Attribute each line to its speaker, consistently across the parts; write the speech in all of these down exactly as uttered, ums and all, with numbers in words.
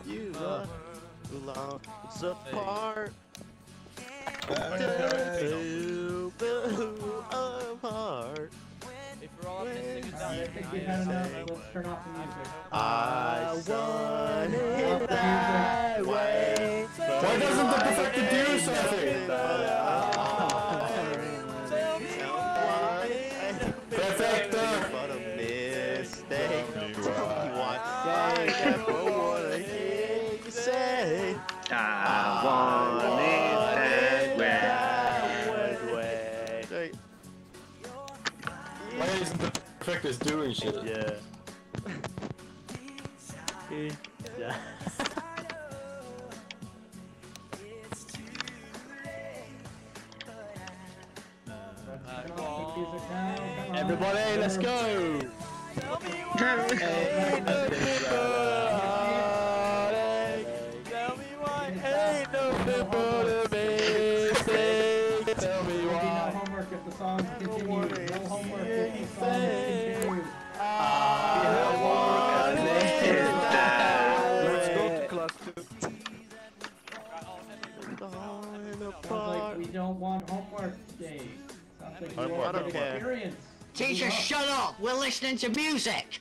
Speaker 1: You are long apart. Boo, boo, apart.
Speaker 2: If we're all having to sing it down,
Speaker 3: I think we've had enough. Let's turn off the music.
Speaker 1: I want it
Speaker 3: that
Speaker 1: way.
Speaker 4: Why doesn't the Perfected do something? Perfecto!
Speaker 1: But a mistake. What I never wanna hear you say.
Speaker 5: I want it that way.
Speaker 1: way.
Speaker 4: Why isn't the Perfectus doing shit?
Speaker 1: Yeah. Yeah.
Speaker 3: Turn off the music now. Come on.
Speaker 1: Everybody, let's go.
Speaker 2: tell me why ain't nothing but a heartache. Tell me why ain't nothing but a mistake. Tell me
Speaker 3: There'll be no
Speaker 2: why.
Speaker 3: homework if the songs continue. No homework if the songs continue.
Speaker 2: I want it that way.
Speaker 5: Let's go to class two.
Speaker 3: Sounds like we don't want homework today. Sounds like we
Speaker 1: Homework,
Speaker 3: want
Speaker 1: I don't care.
Speaker 3: experience.
Speaker 6: Teacher, shut up! We're listening to music!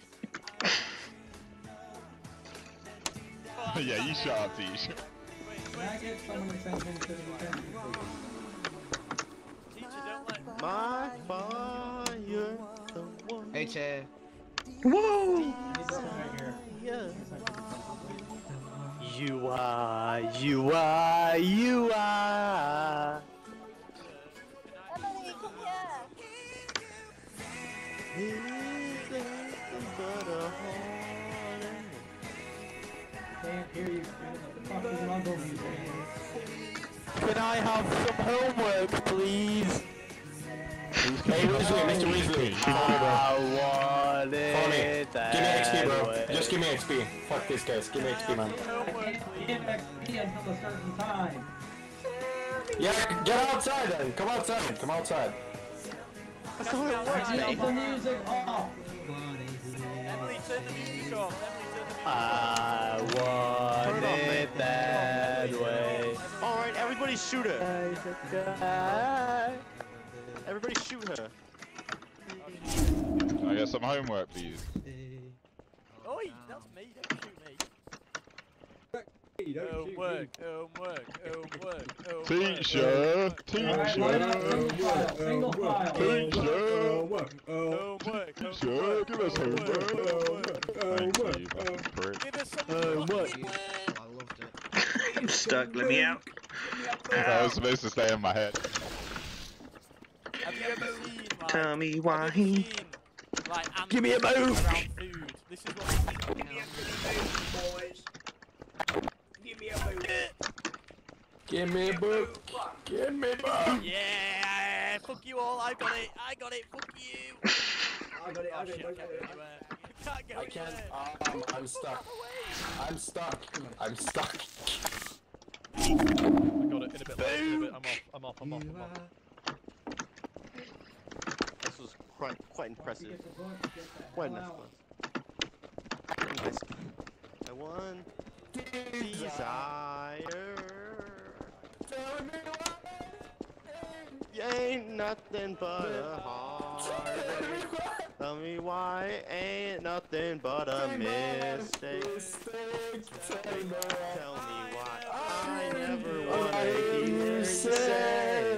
Speaker 7: Yeah, you shut up, teacher.
Speaker 3: Can I get someone to send him to the detention, please?
Speaker 2: Teacher, don't let.
Speaker 1: My fire, the one.
Speaker 6: Hey, Chair.
Speaker 5: Whoa!
Speaker 3: I need someone right here.
Speaker 1: Yeah. You are, you are, you are.
Speaker 8: Emily, come here.
Speaker 1: He's nothing but a heartache.
Speaker 3: Can't hear you. What the fuck is mumble music?
Speaker 1: Can I have some homework, please?
Speaker 4: Hey, Weasley, Mister Weasley.
Speaker 1: I want
Speaker 4: Follow me.
Speaker 1: it
Speaker 4: Give me X P, bro.
Speaker 1: that
Speaker 4: Just give me X P. Fuck this, guys. Give me X P, man.
Speaker 3: I can't give X P until a certain time.
Speaker 4: Yeah, get outside then. Come outside. Come outside.
Speaker 1: That's all it works,
Speaker 3: Keep
Speaker 1: mate.
Speaker 3: the music off.
Speaker 2: Emily, turn the music off. Emily, turn the music off.
Speaker 1: I want it that way. Alright, everybody shoot her. Everybody shoot her.
Speaker 7: Can I get some homework, please?
Speaker 2: Oi, that's me. Don't shoot me. Homework, homework, homework, homework.
Speaker 7: Teacher!
Speaker 3: Alright, line up, single
Speaker 7: Teacher!
Speaker 3: file, single file.
Speaker 7: Teacher!
Speaker 2: Homework,
Speaker 7: Teacher, give us homework! Thank you, fucking prick.
Speaker 2: Give us some fucking work.
Speaker 6: I loved it.
Speaker 5: I'm stuck, let me out.
Speaker 7: That was supposed to stay in my head.
Speaker 2: Have you ever seen, like,
Speaker 5: Tell me
Speaker 2: have you
Speaker 5: why.
Speaker 2: ever seen, like, ants
Speaker 1: Give me a move.
Speaker 2: around food? This is what
Speaker 4: Give me a book. Give me a book.
Speaker 2: Yeah, fuck you all, I got it, I got it, fuck you!
Speaker 9: I got it,
Speaker 2: Oh
Speaker 9: I got
Speaker 2: shit,
Speaker 9: it,
Speaker 2: I
Speaker 9: I
Speaker 2: can't
Speaker 9: got
Speaker 2: go
Speaker 9: it.
Speaker 2: anywhere. I can't go
Speaker 4: I can't.
Speaker 2: anywhere.
Speaker 4: Um, I'm stuck. I'm stuck. I'm stuck.
Speaker 2: I got it, in a bit, like, in a bit, I'm off, I'm off, I'm off, I'm off.
Speaker 1: This was quite, quite impressive.
Speaker 3: Get the book, get the
Speaker 1: Quite
Speaker 3: hell
Speaker 1: impressive.
Speaker 3: out.
Speaker 1: I want desire. You ain't nothing but a heartache. Tell me why ain't nothing but a mistake. Tell me why I never wanna hear you say.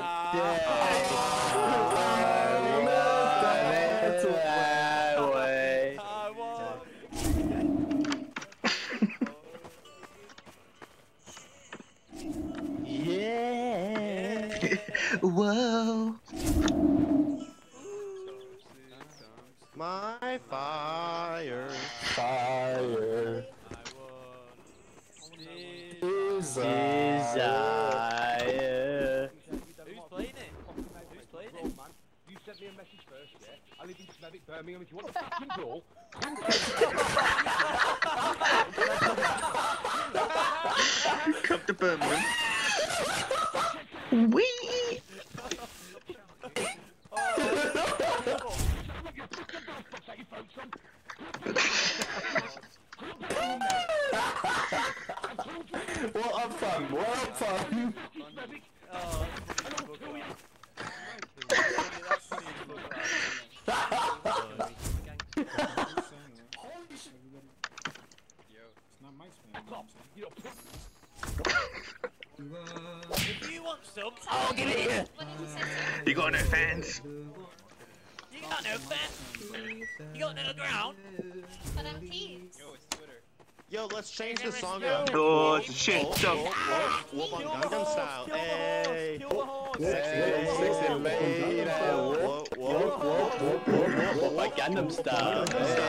Speaker 1: That way.
Speaker 2: I want.
Speaker 1: Yeah.
Speaker 5: Whoa.
Speaker 1: My fire.
Speaker 4: Fire. Desire.
Speaker 1: Desire.
Speaker 2: Who's playing it? Who's playing it?
Speaker 9: You sent me a message first, yeah? I live in Smethwick, Birmingham. If you want a fucking brawl,
Speaker 5: Come to Birmingham. Wee!
Speaker 2: Oh,
Speaker 4: fun, world fun.
Speaker 2: Oh, that's funny as fuck, that. That's funny as fuck, that. If you want some, I'll give it you.
Speaker 5: You got no fans?
Speaker 2: You got no fence. You got no ground.
Speaker 8: But I'm teased.
Speaker 1: Yo, let's change the song up.
Speaker 5: Oh shit! Stop.
Speaker 1: Whoop on Gangnam Style. Hey.
Speaker 2: Kill the horse.
Speaker 1: Hey, sexy lady. Whoop, whoop, whoop, whoop, whoop, whoop,
Speaker 4: Like Gangnam Style.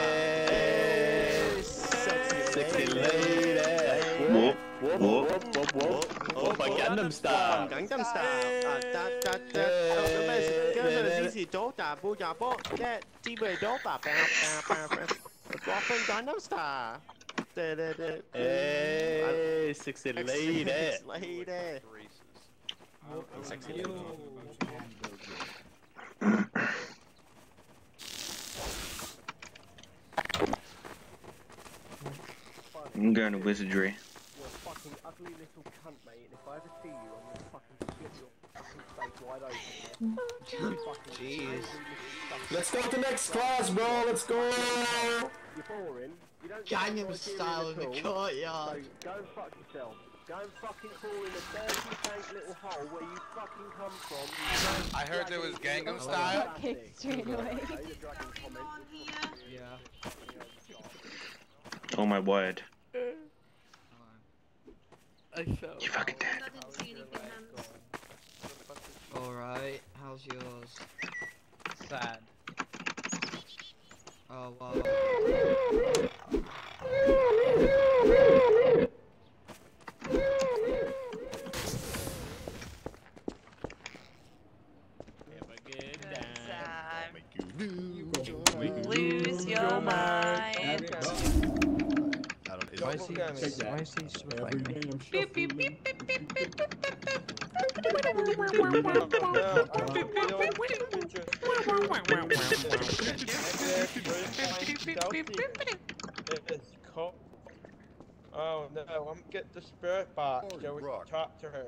Speaker 1: Hey, sexy lady.
Speaker 5: Whoop, whoop.
Speaker 4: Whoop, whoop, whoop. Like Gangnam Style.
Speaker 1: Gangnam Style. Ah, da, da, da. Oh, 咁咪跟住支持咗大步大步，即係支持咗大步大步。Walking Gangnam Style. Da, da, da.
Speaker 4: Hey, sexy lady.
Speaker 1: Sexy lady. Sexy lady.
Speaker 5: I'm going to wizardry.
Speaker 9: You're a fucking ugly little cunt, mate, and if I ever see you, I'm gonna fucking split your fucking face wide open. Yeah? You fucking
Speaker 6: Jeez.
Speaker 9: angry little stuff.
Speaker 4: Let's go to the next class, bro. Let's go.
Speaker 9: You're boring. You don't
Speaker 6: Gangnam Style in the
Speaker 9: So
Speaker 6: courtyard.
Speaker 9: go and fuck yourself. Go and fucking fall in the dirty, dank little hole where you fucking come from.
Speaker 10: I heard there was Gangnam Style.
Speaker 8: Kicked straight away.
Speaker 6: Yeah.
Speaker 5: Oh my word.
Speaker 2: I fell.
Speaker 5: You fucking dead.
Speaker 8: I didn't see anything, Hans.
Speaker 6: Alright, how's yours?
Speaker 2: Sad.
Speaker 6: Oh, wow.
Speaker 8: Lose your mind.
Speaker 7: Why is he, why is he so like me?
Speaker 8: Beep, beep, beep, beep, beep, beep, beep,
Speaker 11: It's cold. Oh no, I'm get the spirit box so we can talk to her.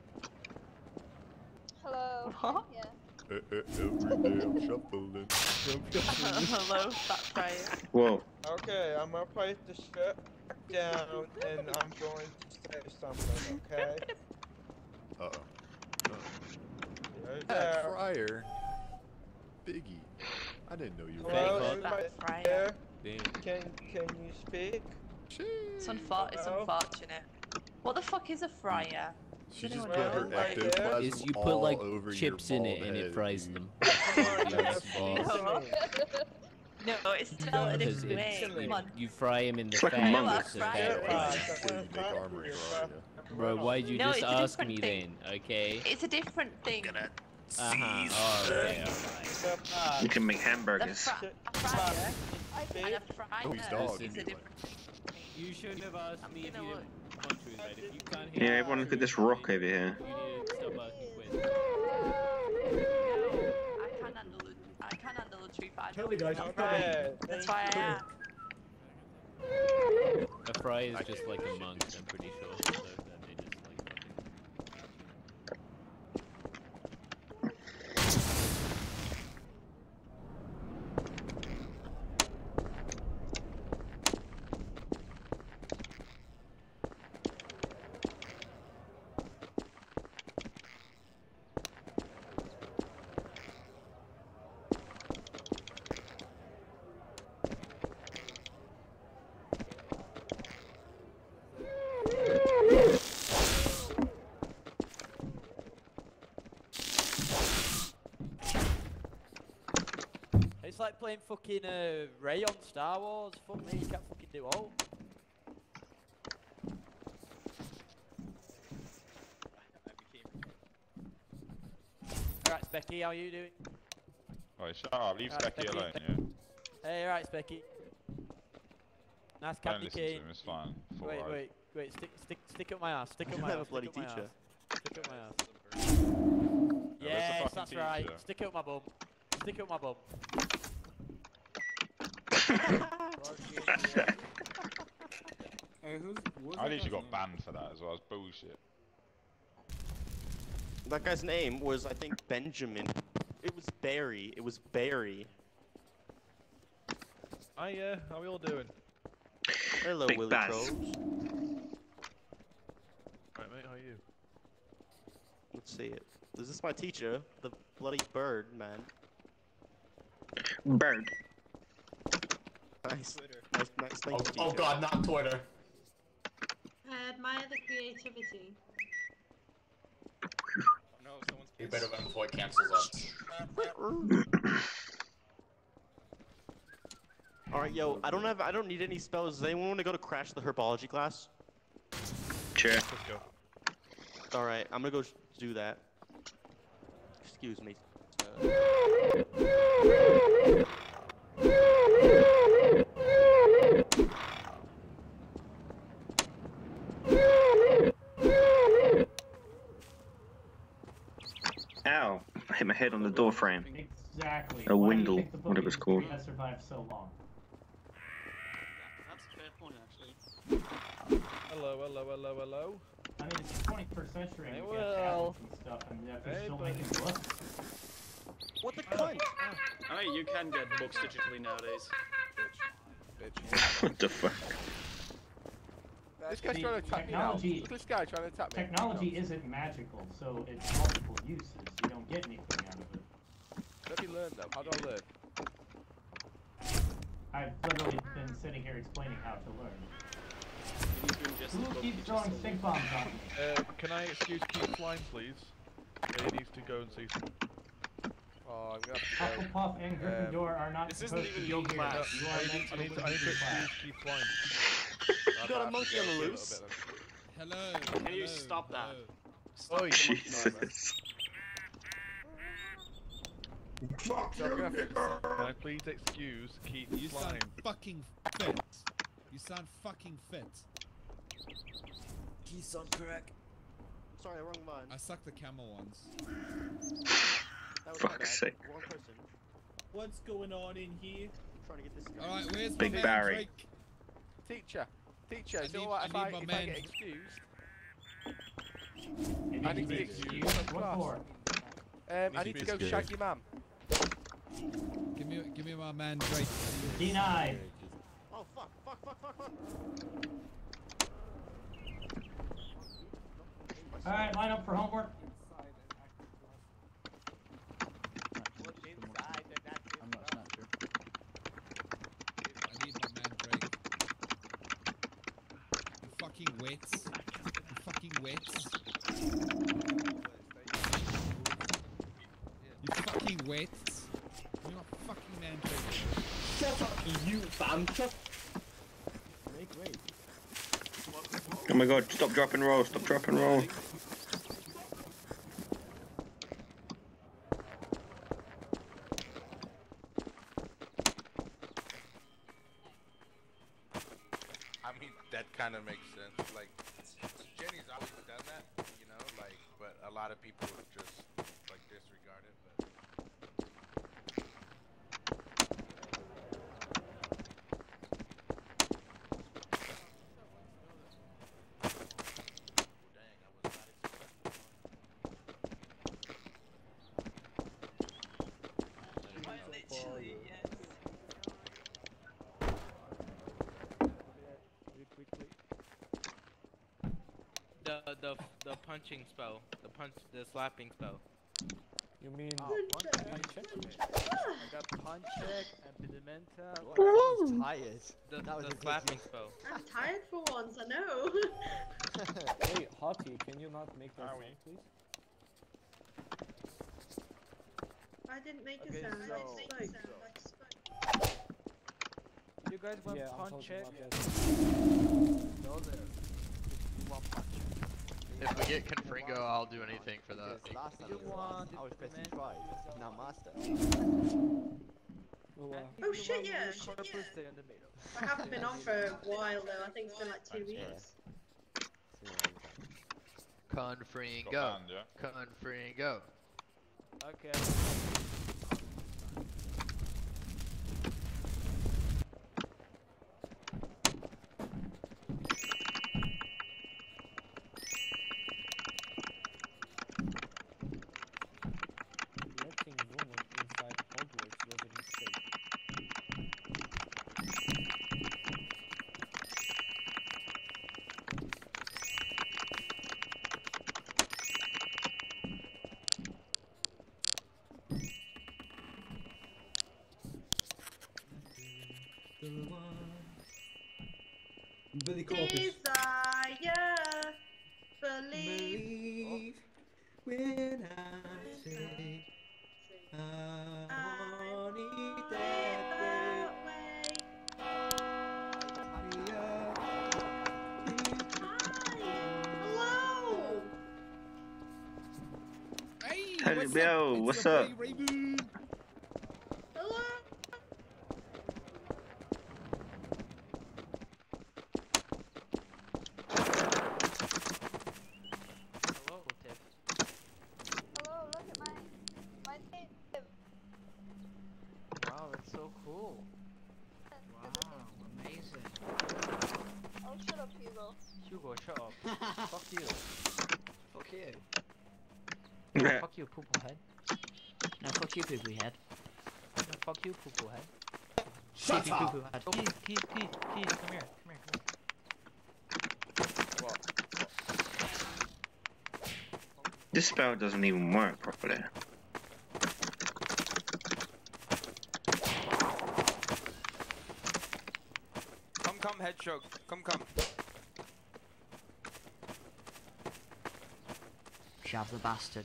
Speaker 8: Hello.
Speaker 7: Uh,
Speaker 8: Yeah.
Speaker 7: uh, every day I'm shuffling.
Speaker 8: Hello, fat fryer.
Speaker 5: Whoa.
Speaker 11: Okay, I'm gonna place the spirit down and I'm going to say something, okay?
Speaker 7: Uh oh.
Speaker 11: Right
Speaker 7: Pat
Speaker 11: there.
Speaker 7: Fryer. Biggie. I didn't know you were
Speaker 11: Hello,
Speaker 7: that.
Speaker 11: anybody
Speaker 8: Fryer.
Speaker 11: there?
Speaker 7: Damn.
Speaker 11: Can can you speak?
Speaker 8: It's, unfor it's
Speaker 11: Hello?
Speaker 8: unfortunate. What the fuck is a fryer?
Speaker 7: She
Speaker 8: Does
Speaker 7: just
Speaker 8: anyone
Speaker 7: put her
Speaker 8: know?
Speaker 11: Right there.
Speaker 7: ectoplasm
Speaker 12: Is you put
Speaker 7: all
Speaker 12: like
Speaker 7: over
Speaker 12: chips
Speaker 7: your
Speaker 12: in it
Speaker 7: bald
Speaker 12: and it
Speaker 7: head,
Speaker 12: fries
Speaker 7: dude.
Speaker 12: them.
Speaker 11: Yes,
Speaker 8: No. No, it's spelled a
Speaker 12: Because
Speaker 8: different way.
Speaker 12: it's,
Speaker 8: Come on.
Speaker 12: you fry them in the
Speaker 5: It's like a
Speaker 12: fat.
Speaker 5: manga.
Speaker 12: with the
Speaker 8: Fryer
Speaker 12: fat.
Speaker 8: is.
Speaker 7: So you make armory for you.
Speaker 12: Bro, why'd you
Speaker 8: No,
Speaker 12: just
Speaker 8: it's a
Speaker 12: ask
Speaker 8: different
Speaker 12: me
Speaker 8: thing.
Speaker 12: then? Okay.
Speaker 8: It's a different thing.
Speaker 12: Uh huh. Oh, okay. Alright.
Speaker 5: You can make
Speaker 8: The
Speaker 5: hamburgers.
Speaker 8: fra a fryer and a fryer
Speaker 7: Oh, he's dog.
Speaker 8: is a different thing.
Speaker 12: You shouldn't have asked
Speaker 8: I'm
Speaker 12: me if
Speaker 8: gonna
Speaker 12: you
Speaker 8: look.
Speaker 12: didn't want to, right? If you can't
Speaker 5: Yeah,
Speaker 12: hear
Speaker 5: everyone look at this rock over here.
Speaker 12: you need to stop asking questions.
Speaker 8: I can't handle the, I can't handle the truth. I
Speaker 3: Tell me,
Speaker 8: don't
Speaker 3: guys,
Speaker 8: know.
Speaker 3: I'm coming.
Speaker 11: Okay,
Speaker 8: That's why I am.
Speaker 12: A fry is just like a monk, I'm pretty sure. So that they just like.
Speaker 2: It's like playing fucking uh, Ray on Star Wars. Fuck me, you can't fucking do all. Alright, Specky, how are you doing?
Speaker 10: Right, shut up. Leave
Speaker 2: Alright,
Speaker 10: Specky
Speaker 2: Specky.
Speaker 10: alone, yeah?
Speaker 2: Hey, alright, Specky. Nice
Speaker 10: Don't
Speaker 2: candy
Speaker 10: listen to
Speaker 2: cane.
Speaker 10: him, it's fine. It's
Speaker 2: Wait,
Speaker 10: alright.
Speaker 2: wait, wait, stick, stick, stick up my ass, stick up
Speaker 1: You
Speaker 2: my
Speaker 1: have a
Speaker 2: ass,
Speaker 1: bloody
Speaker 2: stick up my
Speaker 1: teacher.
Speaker 2: ass. Stick up my ass.
Speaker 10: where's the
Speaker 2: Yes,
Speaker 10: fucking
Speaker 2: that's right.
Speaker 10: teacher?
Speaker 2: Stick up my bum. Stick up my bum. Hey, who's, what's
Speaker 10: I
Speaker 2: that
Speaker 10: literally
Speaker 2: guy's
Speaker 10: got
Speaker 2: name?
Speaker 10: banned for that as well. It's bullshit.
Speaker 1: That guy's name was, I think, Benjamin. It was Barry. It was Barry.
Speaker 2: Hi, uh, how we all doing?
Speaker 1: Hello,
Speaker 5: Big
Speaker 1: Willie
Speaker 5: Baz.
Speaker 1: Crows.
Speaker 2: Right, mate, how are you?
Speaker 1: Let's see it. Is this my teacher? The bloody bird, man.
Speaker 5: Bird.
Speaker 1: Nice. Nice, nice. Thank
Speaker 4: Oh,
Speaker 1: you, teacher.
Speaker 4: oh god, not Twitter.
Speaker 8: I admire the creativity.
Speaker 2: No, someone's.
Speaker 4: You better run before it cancels us.
Speaker 1: All right, yo. I don't have. I don't need any spells. Does anyone want to go to Crash the Herbology class?
Speaker 5: Sure.
Speaker 2: Let's go.
Speaker 1: All right, I'm gonna go sh- do that. Excuse me. Uh,
Speaker 5: Ow. I hit my head on the door frame.
Speaker 3: Exactly.
Speaker 5: A
Speaker 3: Why do you
Speaker 5: windle,
Speaker 3: think the
Speaker 5: whatever it's called.
Speaker 3: Pokemon has survived so long?
Speaker 13: That's a fair point, actually.
Speaker 2: Hello, hello, hello, hello.
Speaker 3: I mean, it's the twenty-first century.
Speaker 2: Hey,
Speaker 3: and we
Speaker 2: well.
Speaker 3: got tablets and stuff, and yet they're
Speaker 2: Hey,
Speaker 3: still
Speaker 2: buddy.
Speaker 3: making books.
Speaker 1: what the cunt?
Speaker 13: I mean, you can get books digitally nowadays.
Speaker 11: Bitch.
Speaker 5: What the fuck?
Speaker 11: This guy's
Speaker 3: See,
Speaker 11: trying to attack me now.
Speaker 3: technology-
Speaker 11: Look at this guy trying to attack me.
Speaker 3: Technology isn't magical, so it's multiple uses. You don't get anything out of it.
Speaker 11: Let me learn though. How do I learn?
Speaker 3: I've literally been sitting here explaining how to learn.
Speaker 13: You need to ingest the
Speaker 3: Who
Speaker 13: book,
Speaker 3: keeps
Speaker 13: you
Speaker 3: throwing
Speaker 13: just-
Speaker 3: stink bombs on me?
Speaker 2: Uh, can I excuse Keith Slime, please? He needs to go and see some.
Speaker 11: Oh, I'm gonna have to go.
Speaker 3: Hufflepuff and Gryffindor are not
Speaker 13: this isn't
Speaker 3: supposed to
Speaker 13: even
Speaker 3: be
Speaker 13: your
Speaker 3: here.
Speaker 13: class.
Speaker 3: You
Speaker 2: I
Speaker 3: are
Speaker 2: need,
Speaker 3: meant
Speaker 2: I
Speaker 3: to
Speaker 2: need,
Speaker 3: listen
Speaker 2: I need to
Speaker 3: to
Speaker 2: excuse
Speaker 3: class.
Speaker 2: Keith Slime.
Speaker 1: You got a monkey on the loose.
Speaker 12: Hello.
Speaker 13: Can you
Speaker 12: hello,
Speaker 13: stop that?
Speaker 12: hello.
Speaker 13: Stop
Speaker 2: Oi.
Speaker 13: the monkey noise.
Speaker 5: Jesus.
Speaker 11: So I'm gonna have to-
Speaker 2: Can I please excuse Keith
Speaker 12: You
Speaker 2: Slime?
Speaker 12: sound fucking fit. You sound fucking fit.
Speaker 13: He's on crack.
Speaker 1: Sorry, wrong one.
Speaker 12: I sucked the camel once.
Speaker 1: That was my bad.
Speaker 5: Fuck's sake.
Speaker 1: Wrong person.
Speaker 12: What's going on in here?
Speaker 1: trying to get this guy.
Speaker 12: Alright, where's
Speaker 5: Big
Speaker 12: my man
Speaker 5: Barry.
Speaker 12: Drake?
Speaker 11: Teacher. Teacher,
Speaker 12: I
Speaker 11: is it
Speaker 12: need-
Speaker 11: alright
Speaker 12: I
Speaker 11: if
Speaker 12: need
Speaker 11: I,
Speaker 12: my
Speaker 11: if I
Speaker 12: man.
Speaker 11: get excused?
Speaker 3: It
Speaker 11: I
Speaker 3: needs
Speaker 11: need
Speaker 3: to
Speaker 11: to
Speaker 3: be
Speaker 11: be
Speaker 3: excused.
Speaker 11: excused.
Speaker 3: What for?
Speaker 11: Um, I
Speaker 2: Needs
Speaker 11: need
Speaker 2: to
Speaker 11: to
Speaker 2: be
Speaker 11: go
Speaker 2: excused.
Speaker 11: shag your mum.
Speaker 12: Give me, give me my man Drake.
Speaker 3: Denied.
Speaker 1: Oh fuck! Fuck! Fuck! Fuck! Fuck!
Speaker 3: All right, line up for homework.
Speaker 2: I'm not, not sure.
Speaker 12: I need my man Drake. You fucking wets. You fucking wets. You fucking wets. You're not fucking man Drake.
Speaker 4: Shut up, you fam. Shut
Speaker 5: Oh my god, stop, drop and roll, stop, drop and roll.
Speaker 10: I mean, that kind of makes sense. Like, Jenny's always done that, you know, like, but a lot of people just, like, disregard it, but...
Speaker 8: Literally, yes.
Speaker 14: The the the punching spell, the punch, the slapping spell.
Speaker 9: You mean
Speaker 11: Oh, punch check? I got punch check, impedimenta.
Speaker 9: I'm tired.
Speaker 14: The,
Speaker 9: That was
Speaker 14: the
Speaker 9: a good
Speaker 14: slapping
Speaker 9: use.
Speaker 14: spell.
Speaker 8: I'm tired for once, I know.
Speaker 9: Hey, Hottie, can you not make that
Speaker 2: Are
Speaker 9: sound,
Speaker 2: we?
Speaker 9: please?
Speaker 8: I didn't make
Speaker 11: Okay,
Speaker 8: a sound,
Speaker 11: so-
Speaker 8: I spoke. I spoke.
Speaker 11: You guys want
Speaker 9: Yeah, I'm
Speaker 11: punch
Speaker 9: talking
Speaker 11: check?
Speaker 9: about that.
Speaker 11: No, there. You want punch check?
Speaker 6: If we get Confringo, I'll do anything for that.
Speaker 9: Because last time
Speaker 11: You
Speaker 9: it was
Speaker 11: want
Speaker 9: I was pressing
Speaker 11: implement-
Speaker 9: try. Now master. Oh, uh,
Speaker 8: Oh shit, yeah.
Speaker 11: Shit, yeah. Stay in the middle.
Speaker 8: I haven't been on for a while though, I think it's been like two weeks.
Speaker 6: Confringo.
Speaker 10: Got banned, yeah?
Speaker 6: Confringo.
Speaker 11: Okay.
Speaker 3: Billy Corpus.
Speaker 8: Desire, believe.
Speaker 3: Believe when I say I want it that way.
Speaker 8: Hello.
Speaker 5: Hey, Bill, what's up?
Speaker 8: Hello.
Speaker 14: Hello, Tiff.
Speaker 15: Hello, look at my my name.
Speaker 14: Wow, that's so cool.
Speaker 15: Wow,
Speaker 14: amazing.
Speaker 15: Oh, shut up, Hugo.
Speaker 14: Hugo, shut up. Fuck you.
Speaker 3: Fuck you.
Speaker 5: Yeah.
Speaker 14: Fuck you, poo-poo head.
Speaker 16: No, fuck you, poo-poo head.
Speaker 14: No, fuck you, poo-poo head.
Speaker 3: Shut
Speaker 14: Keith,
Speaker 3: up!
Speaker 14: poo-poo head. Oh, Keith, Keith, Keith, Keith, come here, come here, come here.
Speaker 10: What?
Speaker 5: This spell doesn't even work properly.
Speaker 2: Come, come, Hedgehog. Come, come.
Speaker 16: Shove the bastard.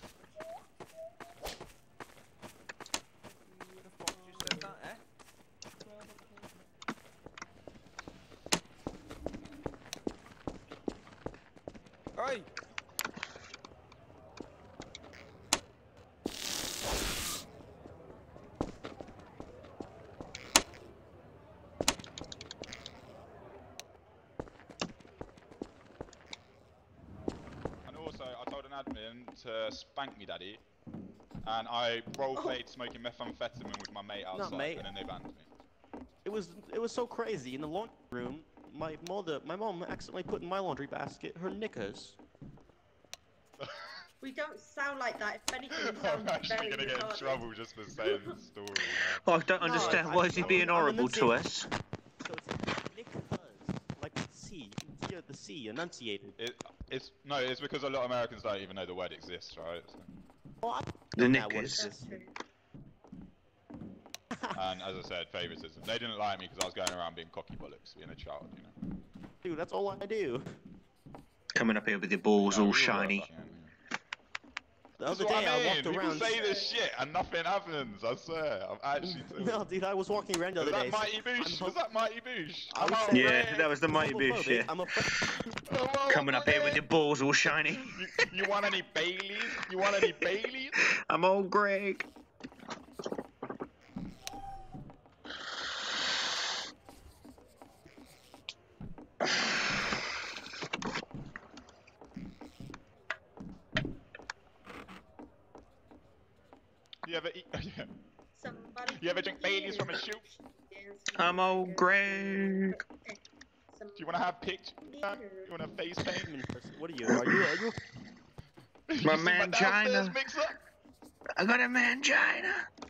Speaker 2: Who the fuck just said that, eh? Oi!
Speaker 17: And also, I told an admin to spank me, daddy, and I role-played smoking methamphetamine with my mate outside,
Speaker 1: mate.
Speaker 17: and then they banned me.
Speaker 1: It was it was so crazy in the laundry room. My mother, my mom accidentally put in my laundry basket her knickers.
Speaker 8: We don't sound like that. If anything, we
Speaker 17: I'm
Speaker 8: sound
Speaker 17: actually
Speaker 8: very
Speaker 17: gonna get in
Speaker 8: retarded.
Speaker 17: trouble just for saying the story.
Speaker 5: Oh, I don't
Speaker 1: No,
Speaker 5: understand.
Speaker 1: I-
Speaker 5: Why is he
Speaker 1: I'm-
Speaker 5: being
Speaker 1: I'm
Speaker 5: horrible to
Speaker 1: enunciating-
Speaker 5: us?
Speaker 1: So it's knickers, like the C. You can hear the C enunciated.
Speaker 17: It, it's no, it's because a lot of Americans don't even know the word exists, right? So,
Speaker 1: What?
Speaker 5: The
Speaker 1: That word
Speaker 5: knickers.
Speaker 1: exists.
Speaker 17: and as I said, favoritism. They didn't like me because I was going around being cocky bollocks, being a child, you know.
Speaker 1: Dude, that's all I do.
Speaker 5: Coming up here with your balls all
Speaker 17: Yeah,
Speaker 5: shiny.
Speaker 17: yeah, yeah.
Speaker 1: The
Speaker 17: That's
Speaker 1: other
Speaker 17: what
Speaker 1: day
Speaker 17: I
Speaker 1: I,
Speaker 17: mean.
Speaker 1: walked
Speaker 17: People
Speaker 1: around.
Speaker 17: say this shit and nothing happens. I swear, I'm actually.
Speaker 1: No, dude, I was walking around the
Speaker 17: Was
Speaker 1: other
Speaker 17: that
Speaker 1: day.
Speaker 17: Mighty Boosh? Was that Mighty Boosh?
Speaker 1: I was
Speaker 17: I'm
Speaker 1: saying-
Speaker 5: Yeah, that was the Mighty Boosh
Speaker 1: homophobic.
Speaker 5: shit.
Speaker 1: I'm a
Speaker 5: Coming up here with your balls all shiny.
Speaker 17: You, you want any Baileys? You want any Baileys?
Speaker 5: I'm old Greg.
Speaker 17: You ever eat? Yeah.
Speaker 8: Somebody
Speaker 17: You ever drink Baileys from a shoe?
Speaker 5: I'm old Greg.
Speaker 17: Do you want to have pictures? You want to face paint?
Speaker 1: What are you? Are you? Are you?
Speaker 17: You
Speaker 5: My
Speaker 17: see my downstairs
Speaker 5: mangina.
Speaker 17: mixer?
Speaker 5: I got a mangina.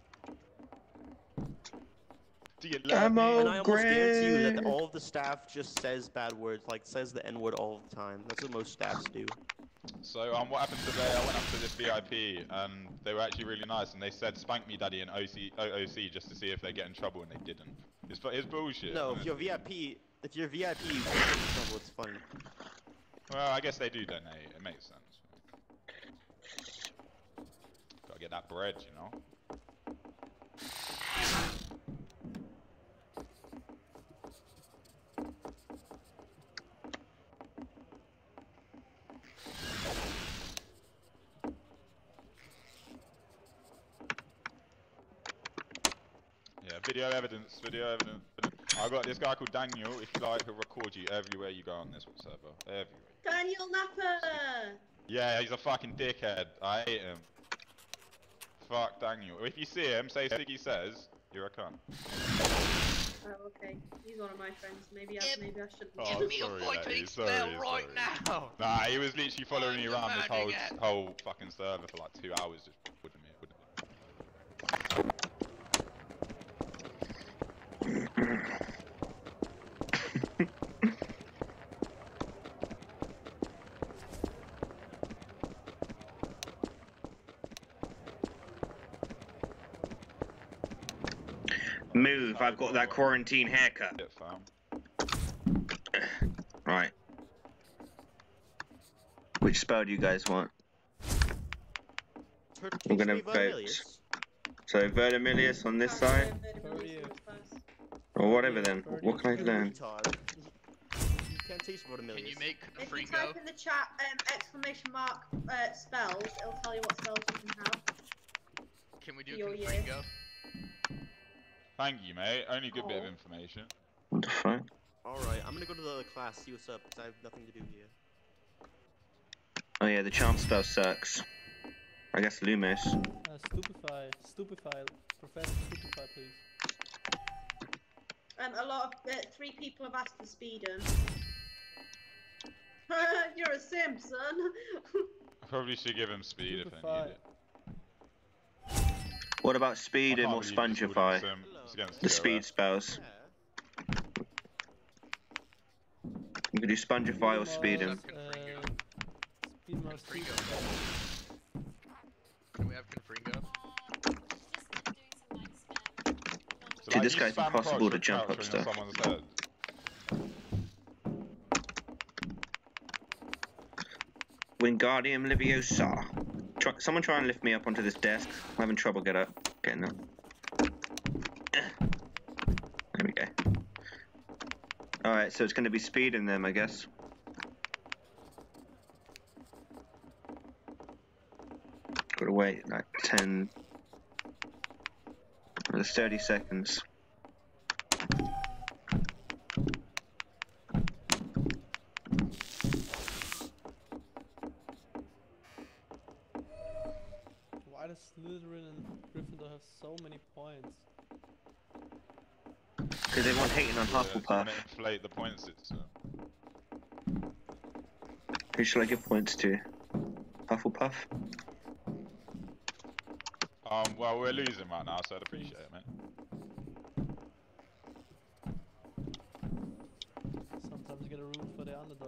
Speaker 17: Do you love
Speaker 5: I'm
Speaker 17: me?
Speaker 5: old
Speaker 1: And I almost guarantee you that
Speaker 5: Greg.
Speaker 1: all of the staff just says bad words, like says the N word all the time. That's what most staffs do.
Speaker 17: So um, what happened today? I went up to this V I P and they were actually really nice, and they said spank me, daddy, and O C O O C just to see if they get in trouble, and they didn't. It's fu- it's bullshit.
Speaker 1: No,
Speaker 17: isn't
Speaker 1: if
Speaker 17: it?
Speaker 1: you're V I P, if you're V I P, you get in trouble. It's funny.
Speaker 17: Well, I guess they do donate. It makes sense. Gotta get that bread, you know. Yeah, video evidence, video evidence. I got this guy called Daniel. If you like, he'll record you everywhere you go on this server. Everywhere.
Speaker 8: Daniel Napper!
Speaker 17: Yeah, he's a fucking dickhead. I hate him. Fuck Daniel. If you see him, say Siggy says, you're a cunt.
Speaker 8: Oh, okay. He's one of my friends. Maybe I, maybe I shouldn't.
Speaker 17: Oh, sorry, Daddy. Sorry, sorry.
Speaker 14: now.
Speaker 17: Nah, he was literally following me
Speaker 14: I'm
Speaker 17: around this whole
Speaker 14: mad again.
Speaker 17: whole fucking server for like two hours, just recording me. Wouldn't
Speaker 5: Move, I've got that quarantine haircut.
Speaker 17: it, fam?
Speaker 5: Right, Right. Which spell do you guys want? I'm gonna vote. So Verdimillious on this side, or whatever. Then what can I learn?
Speaker 1: You can't teach Verdimillious.
Speaker 6: Can you make
Speaker 8: If you
Speaker 6: Confringo?
Speaker 8: type in the chat um, exclamation mark uh, spells, it'll tell you what spells you can have.
Speaker 6: Can we do
Speaker 8: Your year.
Speaker 6: Confringo?
Speaker 17: Thank you, mate. Only good bit of
Speaker 8: Oh.
Speaker 17: information.
Speaker 5: What the fuck?
Speaker 1: Alright, I'm gonna go to the other class, see what's up, because I have nothing to do here.
Speaker 5: Oh yeah, the charm spell sucks. I guess Lumos.
Speaker 2: Uh, stupefy, stupefy, Professor Stupefy, please.
Speaker 8: Um, a lot of uh, three people have asked for Speed'em. You're a simp, son.
Speaker 17: I probably should give him speed if I
Speaker 2: Stupefy.
Speaker 17: need it.
Speaker 5: What about
Speaker 17: I
Speaker 5: Speed
Speaker 17: can't
Speaker 5: or
Speaker 17: believe you called him
Speaker 5: Spongify?
Speaker 17: sim. It's against
Speaker 5: The
Speaker 17: T O S.
Speaker 5: speed spells. You can do Spongify or Speed him.
Speaker 2: Uh, speed mouse,
Speaker 6: Confringo. Can we have Confringo?
Speaker 17: So,
Speaker 5: Dude,
Speaker 17: like,
Speaker 5: this
Speaker 17: you
Speaker 5: guy's
Speaker 17: spam
Speaker 5: impossible
Speaker 17: crouch
Speaker 5: to
Speaker 17: or
Speaker 5: jump
Speaker 17: crouch
Speaker 5: up
Speaker 17: when you're
Speaker 5: stuff.
Speaker 17: someone's head.
Speaker 5: Wingardium Leviosa. Try, someone try and lift me up onto this desk. I'm having trouble get up. Getting up. There we go. Alright, so it's going to be speed in them, I guess. Gotta wait like ten... There's thirty seconds.
Speaker 2: why does Slytherin and Gryffindor have so many points?
Speaker 5: Because everyone hating on
Speaker 17: Yeah, it's
Speaker 5: Hufflepuff.
Speaker 17: gonna inflate the points it's. Uh,
Speaker 5: Who should I give points to? Hufflepuff?
Speaker 17: um, well, we're losing right now, so I'd appreciate it, mate.
Speaker 2: Sometimes you gotta root for the underdog.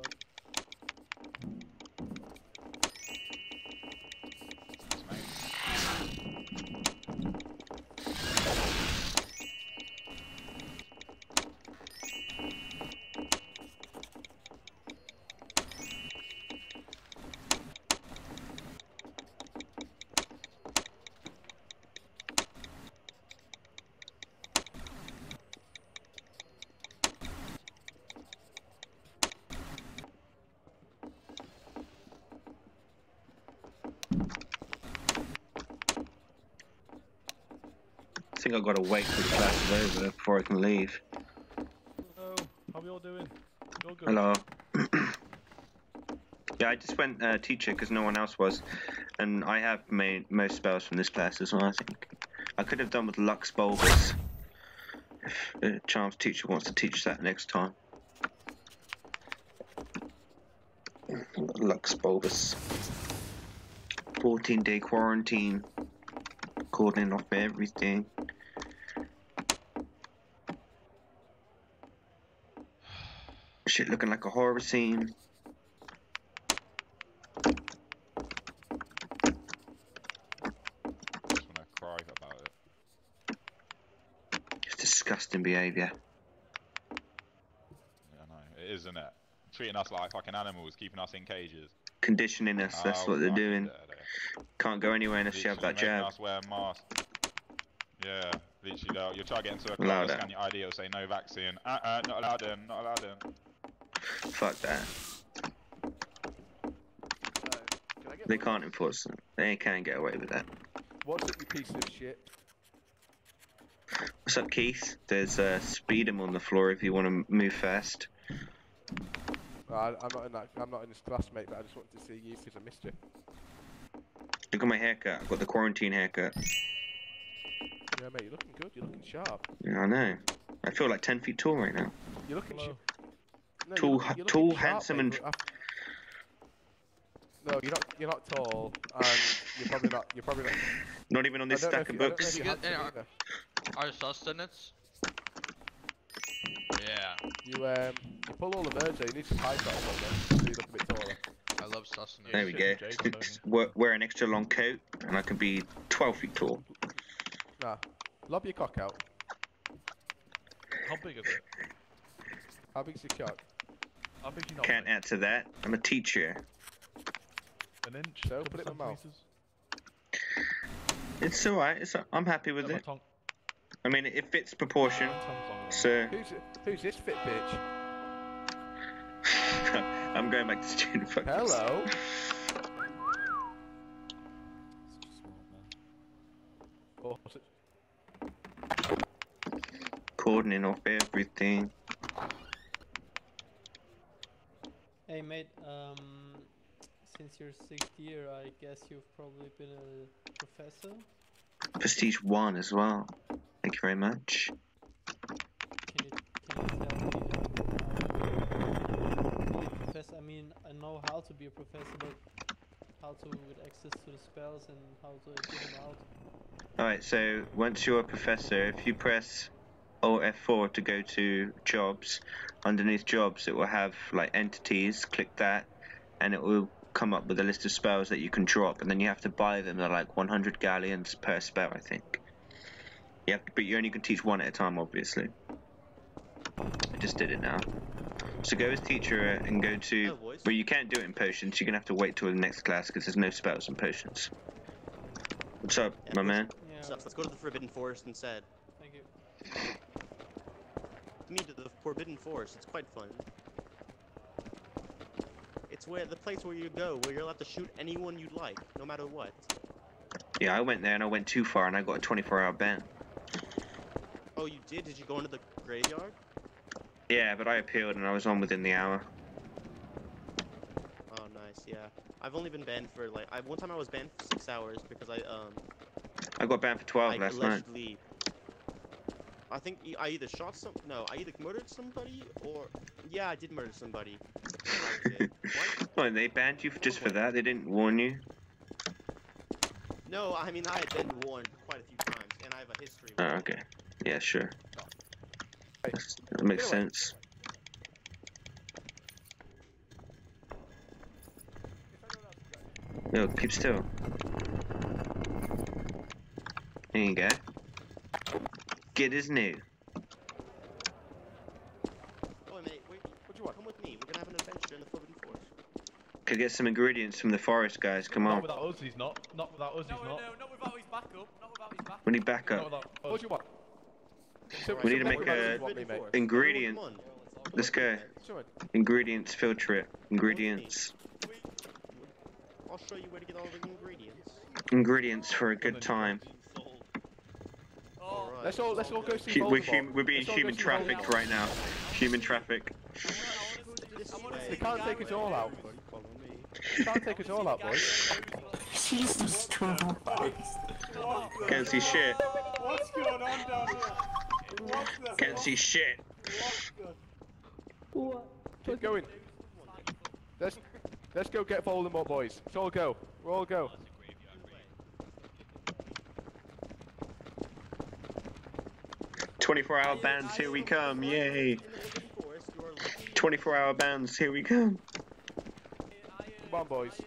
Speaker 5: I think I've got to wait till the class is over before I can leave.
Speaker 2: Hello, how we all doing? You're good.
Speaker 5: Hello. Yeah, I just went uh, teacher because no one else was, and I have made most spells from this class as well. I think I could have done with Lux Bulbous if the Charms teacher wants to teach that next time. Lux Bulbous. fourteen day quarantine. Calling off everything. Shit looking like a horror scene.
Speaker 17: Just wanna cry about it.
Speaker 5: It's disgusting behaviour.
Speaker 17: Yeah, I know. It is, isn't it? Treating us like fucking animals, keeping us in cages.
Speaker 5: Conditioning us, that's
Speaker 17: Oh,
Speaker 5: what they're
Speaker 17: fucking
Speaker 5: doing.
Speaker 17: dare they.
Speaker 5: Can't go anywhere unless you have that
Speaker 17: Literally making
Speaker 5: jab.
Speaker 17: us wear masks. Yeah, literally, though. You'll try to get into a club,
Speaker 5: Allowed
Speaker 17: they'll
Speaker 5: it.
Speaker 17: scan your I D, it'll say no vaccine. Uh uh, not allowed in, not allowed in.
Speaker 5: Fuck that. They can't enforce it. They can't get away with that.
Speaker 9: What's up, you piece of shit?
Speaker 5: What's up, Keith? There's uh, Speed'em on the floor if you want to move fast.
Speaker 9: I, I'm not in that. I'm not in this class, mate. But I just wanted to see you because I missed you.
Speaker 5: Look at my haircut. I've got the quarantine haircut.
Speaker 9: Yeah, mate. You're looking good. You're looking sharp.
Speaker 5: Yeah, I know. I feel like ten feet tall right now.
Speaker 9: You're looking. Sh no,
Speaker 5: Tall,
Speaker 9: you're looking, you're
Speaker 5: tall,
Speaker 9: looking sharp,
Speaker 5: handsome,
Speaker 9: mate,
Speaker 5: and
Speaker 9: but I've- No, you're not. You're not tall, and you're probably not. You're probably not.
Speaker 5: not even on this
Speaker 9: I don't know
Speaker 5: stack
Speaker 9: if
Speaker 5: of
Speaker 9: you- I don't know
Speaker 5: books.
Speaker 9: if you're handsome either.
Speaker 6: Our sustenance? Yeah.
Speaker 9: You um, you pull all the birds out. You need some high tops on them, so you look a bit taller.
Speaker 6: I love sustenance.
Speaker 5: There we go. Just wear, wear an extra long coat, and I can be twelve feet tall.
Speaker 9: Nah, lob your cock out.
Speaker 2: How big is it?
Speaker 9: How big's your cock?
Speaker 2: I think you know.
Speaker 5: Can't answer that. I'm a teacher.
Speaker 2: An inch.
Speaker 9: So put it in my mouth.
Speaker 5: It's alright. It's I'm happy with it. I mean, it fits proportion. So
Speaker 9: Who's who's this fit bitch?
Speaker 5: I'm going back to student focus.
Speaker 9: Hello. Oh, what's it?
Speaker 5: Cordoning off everything.
Speaker 18: Hey mate, um, since your sixth year, I guess you've probably been a professor?
Speaker 5: Prestige one as well. Thank you very much.
Speaker 18: Can you, can you tell me um, how to be a professor? I mean, I know how to be a professor, but how to with access to the spells and how to give them out.
Speaker 5: Alright, so once you're a professor, if you press Alt F four to go to jobs, underneath jobs it will have like entities, click that and it will come up with a list of spells that you can drop, and then you have to buy them. They're like one hundred galleons per spell, I think. You have to, but you only can teach one at a time, obviously. I just did it now. So go as teacher and go to, well, you can't do it in potions, you're gonna have to wait till the next class because there's no spells in potions. What's up,
Speaker 1: Yeah,
Speaker 5: my
Speaker 1: let's-
Speaker 5: man?
Speaker 1: So let's go to the Forbidden Forest instead.
Speaker 18: Thank you.
Speaker 1: To me, to the Forbidden Forest, it's quite fun. It's where the place where you go, where you're allowed to shoot anyone you like, no matter what.
Speaker 5: Yeah, I went there and I went too far and I got a twenty-four hour ban.
Speaker 1: Oh, you did? Did you go into the graveyard?
Speaker 5: Yeah, but I appealed and I was on within the hour.
Speaker 1: Oh, nice. Yeah, I've only been banned for like, I one time I was banned for six hours because I um.
Speaker 5: I got banned for twelve
Speaker 1: I
Speaker 5: last night.
Speaker 1: allegedly, I think e- I either shot some. No, I either murdered somebody or yeah, I did murder somebody.
Speaker 5: Well, they banned you for, just for that? They didn't warn you?
Speaker 1: No, I mean I had been warned quite a few times, and I have a history.
Speaker 5: Oh, okay. Yeah, sure. That's, that makes sense. No, keep still. There you go. Get his new.
Speaker 1: Oh, mate, wait, what do you want? Come with me. We're gonna have an adventure in the Forbidden Forest.
Speaker 5: Could get some ingredients from the forest, guys. Come
Speaker 2: Not
Speaker 5: on.
Speaker 2: without us, he's not. Not without us, he's not.
Speaker 13: No, not without his backup. Not without his backup.
Speaker 5: We need backup.
Speaker 2: What do you want?
Speaker 5: We need to make a ingredient. Let's go. Ingredients, filter it. Ingredients.
Speaker 1: I'll show you where to get all the ingredients.
Speaker 5: Ingredients for a good time.
Speaker 1: Alright.
Speaker 9: Let's all let's all go see.
Speaker 5: Hu- We're,
Speaker 9: Voldemort.
Speaker 5: hum we're being
Speaker 9: Let's all go
Speaker 5: human
Speaker 9: see
Speaker 5: trafficked
Speaker 9: Voldemort.
Speaker 5: right now. Human traffic.
Speaker 9: They can't take us all out. They can't take us all out, boys.
Speaker 5: Jesus Christ. Can't see shit.
Speaker 2: What's going on down here? What's the
Speaker 5: Can't see shit.
Speaker 9: Keep going. Let's let's go get Voldemort, boys. Let's all go. We'll all go.
Speaker 5: twenty-four hour bans, here we come, yay! twenty-four hour bans, here we come.
Speaker 9: Come on, boys.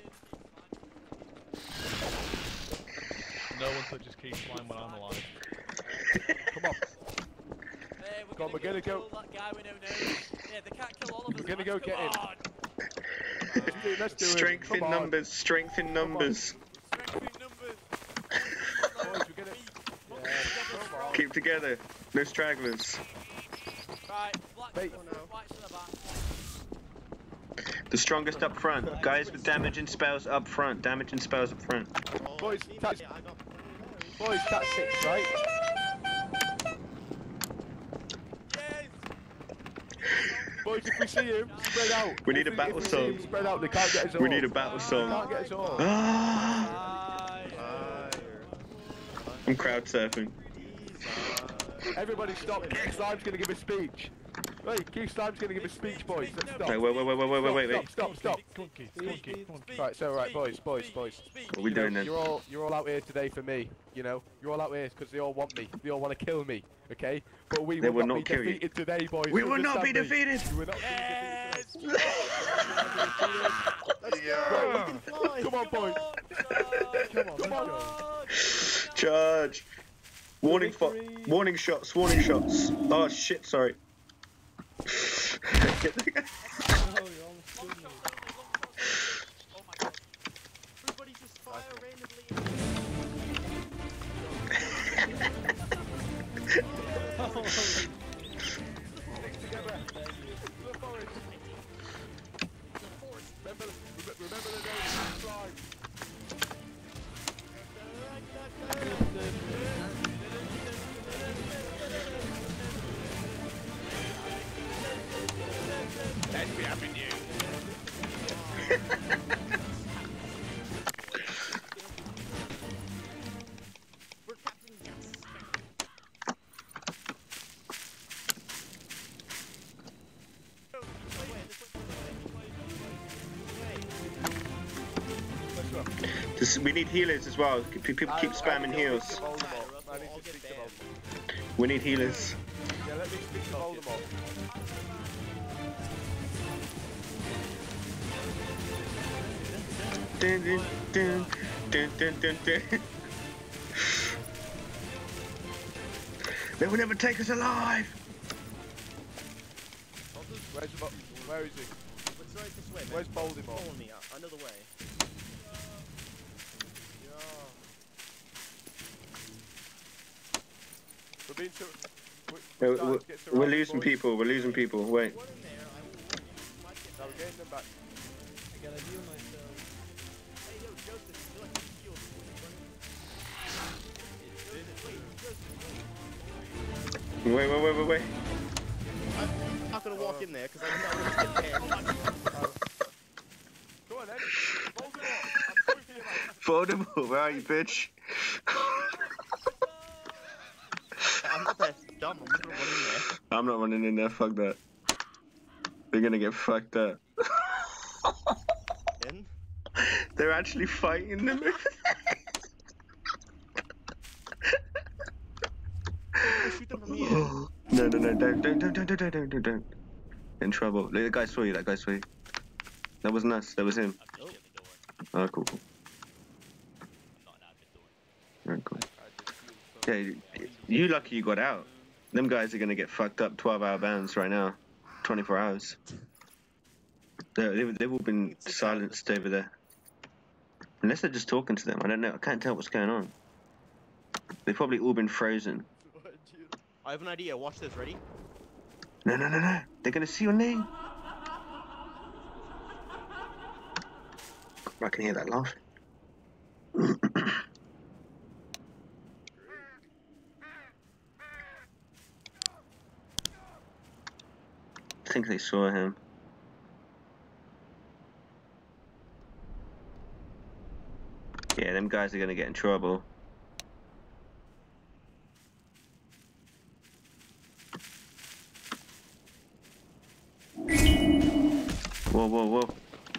Speaker 2: No one touches Keith Slime when I'm alive.
Speaker 9: Come on.
Speaker 13: Hey, we're
Speaker 9: Come on, we're gonna go.
Speaker 13: kill that guy we know knows. Yeah, they can't kill all of us.
Speaker 9: We're gonna
Speaker 13: man.
Speaker 9: go
Speaker 13: Come
Speaker 9: get him.
Speaker 13: on.
Speaker 9: Let's do, let's do
Speaker 5: Strength
Speaker 9: it.
Speaker 5: in
Speaker 9: Come on.
Speaker 5: numbers, strength in numbers.
Speaker 13: Strength in numbers.
Speaker 9: Boys, we're gonna. Yeah, come on.
Speaker 5: Keep together, no stragglers.
Speaker 13: Right, black
Speaker 9: Wait.
Speaker 13: to the front, white to the back.
Speaker 5: The strongest up front. Guys with damage and spells up front. Damage and spells up front.
Speaker 9: Boys, that's boys, that's six, right? Boys, if we see him, spread out.
Speaker 5: We need a
Speaker 9: If
Speaker 5: battle
Speaker 9: if we see him,
Speaker 5: song.
Speaker 9: Spread out. They can't get us all.
Speaker 5: We need a battle
Speaker 9: They
Speaker 5: song.
Speaker 9: can't get us all.
Speaker 5: Ah, I'm crowd surfing.
Speaker 9: Everybody stop. Keith Slime's gonna give a speech. Wait, Keith Slime's gonna give a speech, boys. Let's stop.
Speaker 5: Wait, wait, wait, wait, wait, wait, wait, wait.
Speaker 9: Stop, stop, stop.
Speaker 2: Come on, Keith. Come on, Keith. Come on.
Speaker 9: Right, so right, boys, boys, boys.
Speaker 5: What are we
Speaker 9: You know,
Speaker 5: doing then?
Speaker 9: You're all you're all out here today for me. You know, you're all out here because they all want me. They all want to kill me. Okay, but we
Speaker 5: They
Speaker 9: will
Speaker 5: will
Speaker 9: not,
Speaker 5: not
Speaker 9: be
Speaker 5: kill you.
Speaker 9: defeated today, boys.
Speaker 5: We
Speaker 9: You
Speaker 5: will not be
Speaker 9: understand me?
Speaker 5: defeated.
Speaker 9: We will not be
Speaker 13: Yes.
Speaker 9: defeated. Right, come on, boys. Come on, come on.
Speaker 5: Charge. Warning, fo warning shots, warning shots. Oh shit, sorry.
Speaker 18: Oh,
Speaker 5: This, we need healers as well. People keep spamming heals.
Speaker 9: I need to speak to Voldemort.
Speaker 5: We need healers.
Speaker 9: Yeah, let me speak to Voldemort.
Speaker 5: Dun, dun, dun, dun, dun, dun, dun. They will never take us alive.
Speaker 9: Where's Vo- Where is he? Where's Voldemort?
Speaker 1: Follow me. I know the way.
Speaker 9: We're being too.
Speaker 5: We're, we're, we're losing people. We're losing people. Wait.
Speaker 9: No, we're getting them back.
Speaker 18: I gotta heal myself.
Speaker 5: Wait, wait, wait, wait, wait.
Speaker 1: I'm not gonna walk in there because I know I'm gonna get hit.
Speaker 9: Come on then. Voldemort. I'm coming for you, mate.
Speaker 5: Voldemort, where are you, bitch?
Speaker 1: I'm not that dumb. I'm not gonna run in there.
Speaker 5: I'm not running in there. Fuck that. They're gonna get fucked up.
Speaker 1: In?
Speaker 5: They're actually fighting them.
Speaker 1: Shoot them from here.
Speaker 5: No, no, no, don't, don't, don't, don't, don't, don't, don't, don't. In trouble. That guy saw you, that guy saw you. That wasn't us, that was him. Oh, cool, cool. Alright, cool. Yeah, you lucky you got out. Them guys are gonna get fucked up twelve hour bans right now. twenty-four hours. They're, they've, they've all been silenced over there. Unless they're just talking to them, I don't know, I can't tell what's going on. They've probably all been frozen.
Speaker 1: I have an idea. Watch this. Ready?
Speaker 5: No, no, no, no. They're gonna see your name. I can hear that laugh. I think they saw him. Yeah, them guys are gonna get in trouble. Whoa, whoa, whoa.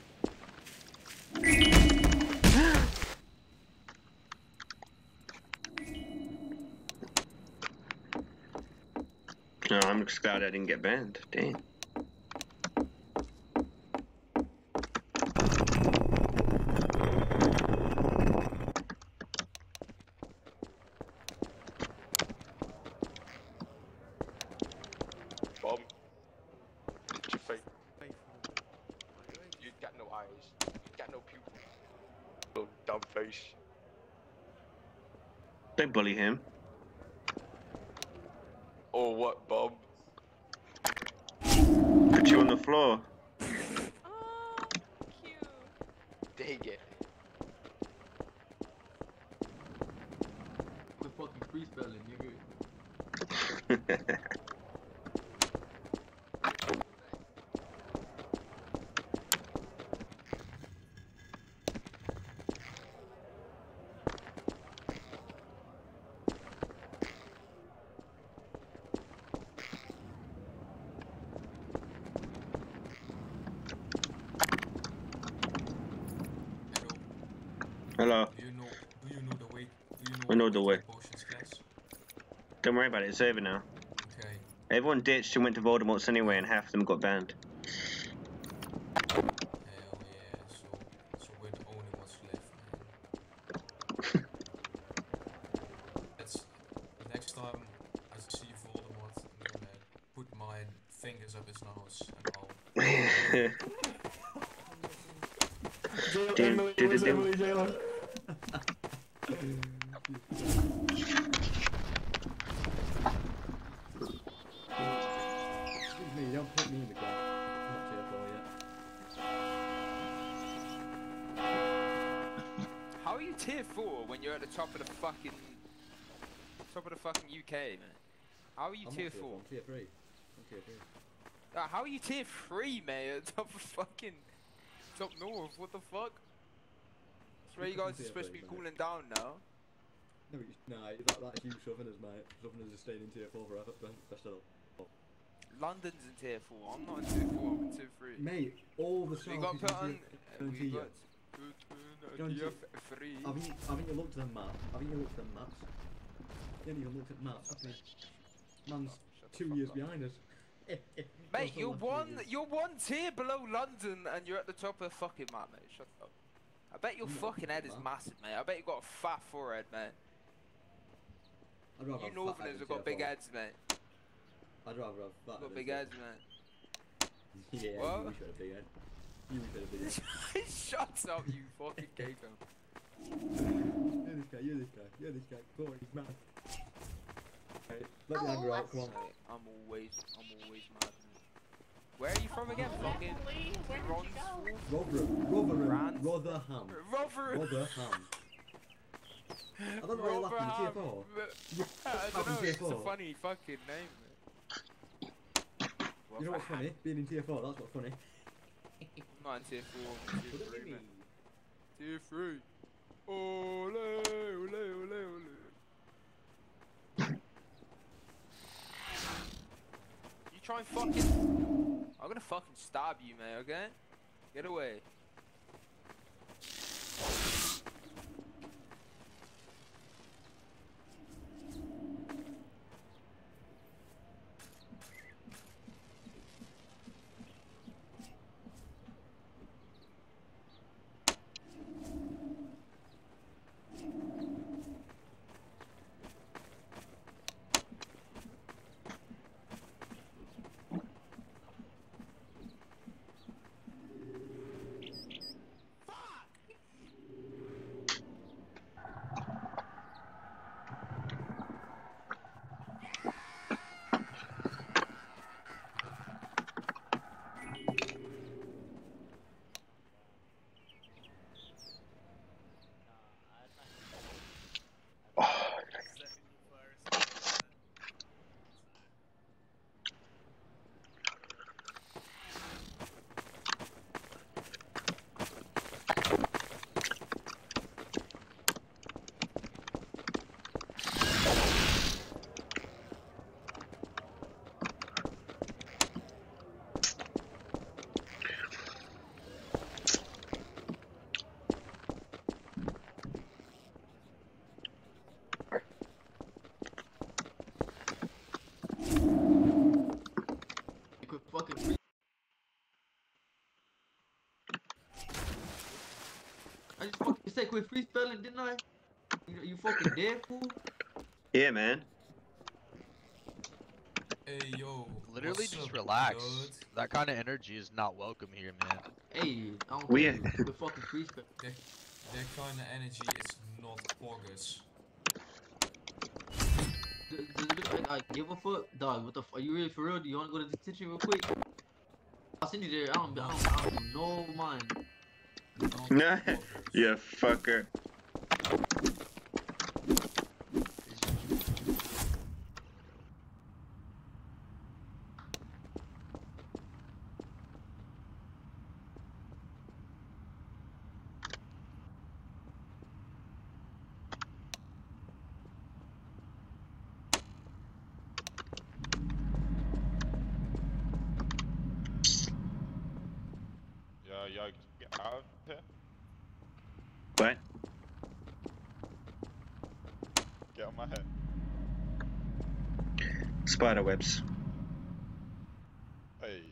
Speaker 5: No, I'm just glad I didn't get banned. Damn.
Speaker 19: Bob. Your face. You got no eyes. You got no pupils. Little dumb face.
Speaker 5: Don't bully him.
Speaker 19: Or what, Bob?
Speaker 5: Put you on the floor.
Speaker 19: Dang it.
Speaker 20: The fucking freestyling, nigga.
Speaker 5: Hello.
Speaker 20: Do you know? Do you know the way? Do you know?
Speaker 5: I know the way.
Speaker 20: Potions class?
Speaker 5: Don't worry about it. It's over now.
Speaker 20: Okay.
Speaker 5: Everyone ditched and went to Voldemort's anyway, and half of them got banned.
Speaker 20: Hell yeah! So, so we're the only ones left, man. That's next time I see Voldemort, I'm gonna put my fingers up his nose and I'll.
Speaker 5: Dun, dun, dun, dun.
Speaker 3: Excuse me, don't put me in the ground. I'm not tier four yet.
Speaker 21: How are you tier four when you're at the top of the fucking top of the fucking U K, man? How are you
Speaker 3: I'm
Speaker 21: tier
Speaker 3: not tier
Speaker 21: four?
Speaker 3: four, I'm tier three. I'm tier three.
Speaker 21: Uh, how are you tier three, mate? At the top of fucking It's up north. What the fuck? That's where you guys are supposed to be cooling down now.
Speaker 7: No, it's, nah, that, that's you Southerners, mate. Southerners are staying in tier four forever. Best of all.
Speaker 21: London's in tier four. I'm not in tier four. I'm in tier three.
Speaker 7: Mate, all the
Speaker 21: We
Speaker 7: south
Speaker 21: got
Speaker 7: is
Speaker 21: put
Speaker 7: in
Speaker 21: on.
Speaker 7: tier,
Speaker 21: uh,
Speaker 7: in
Speaker 21: We
Speaker 7: tier.
Speaker 21: got put
Speaker 7: Go
Speaker 21: on
Speaker 7: on,
Speaker 21: tier
Speaker 7: tier-
Speaker 21: f- three.
Speaker 7: Haven't you, haven't you looked at the map? Haven't you looked at the maps? You haven't even looked at maps, have you? Man's two years behind us.
Speaker 21: Mate,
Speaker 7: Also
Speaker 21: you're
Speaker 7: last
Speaker 21: one.
Speaker 7: year.
Speaker 21: You're one tier below London, and you're at the top of the fucking map, mate. Shut up. I bet your
Speaker 7: I'm not
Speaker 21: fucking head is
Speaker 7: mad.
Speaker 21: massive, mate. I bet you got a fat forehead, mate.
Speaker 7: I'd rather
Speaker 21: You
Speaker 7: have fat
Speaker 21: Northerners
Speaker 7: head
Speaker 21: have
Speaker 7: than
Speaker 21: got big
Speaker 7: tier
Speaker 21: heads, mate.
Speaker 7: four. I'd rather have fat
Speaker 21: Got
Speaker 7: head
Speaker 21: big
Speaker 7: than
Speaker 21: heads,
Speaker 7: tier
Speaker 21: mate.
Speaker 7: four. Yeah,
Speaker 21: What?
Speaker 7: you wish you had a big head. You wish you had a big head.
Speaker 21: Shut up, you fucking gay cunt.
Speaker 7: You're this guy, you're this guy, you're this guy. Go on, he's mad. Right, let the anger out, come on.
Speaker 21: Mate, I'm always, I'm always mad, mate. Where are you from again? Fucking Ronsford?
Speaker 7: Rotherham, Rotherham,
Speaker 21: Rand?
Speaker 7: Rotherham.
Speaker 21: Rotherham.
Speaker 7: Rotherham. I don't know why you're laughing, tier
Speaker 21: Rotherham.
Speaker 7: four.
Speaker 21: I don't know,
Speaker 7: tier
Speaker 21: it's just a
Speaker 7: four.
Speaker 21: funny fucking name, mate.
Speaker 7: You know what's funny? Being in tier four, that's what's funny.
Speaker 21: I'm not in tier four, I'm in tier
Speaker 7: What do you
Speaker 21: three,
Speaker 7: mean?
Speaker 21: mate. Tier three. Ole, ole, ole, ole. You try and fucking... I'm gonna fucking stab you, mate, okay? Get away.
Speaker 22: Fucking I just fucking said quit freestyling, didn't I? You, you fucking dead fool.
Speaker 5: Yeah, man.
Speaker 20: Hey yo.
Speaker 6: Literally
Speaker 20: what's
Speaker 6: just
Speaker 20: up,
Speaker 6: relax.
Speaker 20: bud?
Speaker 6: That kind of energy is not welcome here, man.
Speaker 22: Hey, I don't
Speaker 5: We-
Speaker 22: care. Quit fucking freestyle.
Speaker 20: That, that kind of energy is not poggers.
Speaker 22: D- d- d- I, I give a fuck, dog. What the? F are you really for real? Do you want to go to the detention real quick? I'll send you there. I don't. I don't, I don't do no mind.
Speaker 5: You fucker.
Speaker 17: Yo, yo, get out of here.
Speaker 5: What?
Speaker 17: Get on my head.
Speaker 5: Spider webs.
Speaker 17: Hey.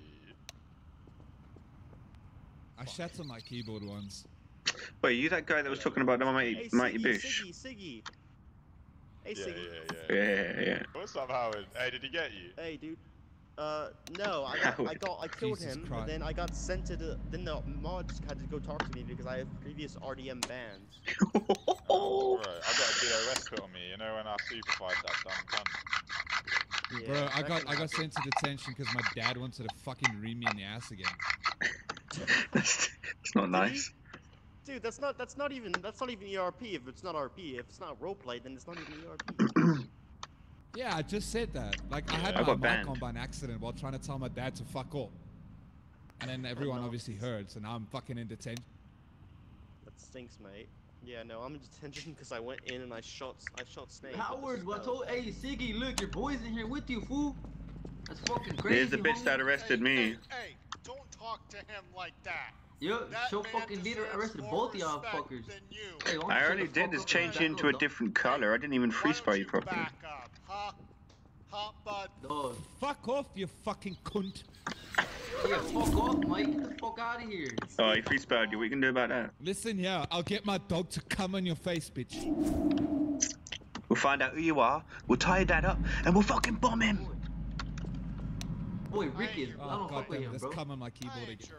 Speaker 23: I shattered my keyboard once.
Speaker 5: Wait, you that guy that was talking about the mighty,
Speaker 1: Hey,
Speaker 5: mighty
Speaker 1: Siggy,
Speaker 5: bush?
Speaker 1: Siggy, Siggy. Hey,
Speaker 17: Yeah,
Speaker 1: Siggy.
Speaker 17: yeah, yeah.
Speaker 5: Yeah, yeah.
Speaker 17: What's up, Howard? Hey, did he get you?
Speaker 1: Hey, dude. Uh, no, I got, I got, I killed
Speaker 23: Jesus
Speaker 1: him,
Speaker 23: Christ.
Speaker 1: and then I got sent to the, then the mods had to go talk to me because I have previous R D M bans.
Speaker 17: Oh, right. I got a D O S put on me, you know, when I supervised that dumb cunt.
Speaker 23: Bro, I
Speaker 1: that
Speaker 23: got
Speaker 1: can
Speaker 23: I got
Speaker 1: happen.
Speaker 23: sent to detention because my dad wanted to fucking ream me in the ass again.
Speaker 5: That's it's not nice.
Speaker 1: Dude, that's not, that's not even, that's not even E R P if it's not R P. If it's not roleplay, then it's not even E R P.
Speaker 23: Yeah, I just said that. Like I had
Speaker 5: I
Speaker 23: my
Speaker 5: got
Speaker 23: mic
Speaker 5: banned.
Speaker 23: on by an accident while trying to tell my dad to fuck off. And then everyone obviously heard, so now I'm fucking in detention.
Speaker 1: That stinks, mate. Yeah, no, I'm in detention because I went in and I shot, I shot Snake. with the
Speaker 22: Howard, I
Speaker 1: spell.
Speaker 22: told, hey, Siggy, look, your boy's in here with you, fool. That's fucking crazy.
Speaker 5: Here's the bitch
Speaker 22: homie.
Speaker 5: that arrested me.
Speaker 4: Hey, don't talk to him like that.
Speaker 22: Yo,
Speaker 4: That
Speaker 22: show
Speaker 4: man
Speaker 22: fucking leader
Speaker 4: deserves
Speaker 22: arrested
Speaker 4: more
Speaker 22: both of y'all
Speaker 4: respect
Speaker 22: fuckers.
Speaker 4: than you.
Speaker 22: Hey, why don't
Speaker 5: I
Speaker 22: you
Speaker 5: already
Speaker 22: shut the
Speaker 5: did
Speaker 22: fuck
Speaker 5: is
Speaker 22: up
Speaker 5: change
Speaker 22: and
Speaker 5: you into a different color. I didn't even free spray you properly.
Speaker 4: Back up, huh? Huh, bud?
Speaker 22: Dog.
Speaker 23: Fuck off, you fucking cunt.
Speaker 22: Yeah, fuck off, Mike. Get the fuck out of here.
Speaker 5: Oh, he free spelled you. What you can do about that?
Speaker 23: Listen here, I'll get my dog to come on your face, bitch.
Speaker 5: We'll find out who you are. We'll tie your dad up, and we'll fucking bomb him.
Speaker 22: Boy, Rick is. I
Speaker 23: Oh,
Speaker 22: don't fuck with
Speaker 23: goddamn,
Speaker 22: him,
Speaker 23: let's
Speaker 22: bro.
Speaker 23: come on my keyboard again.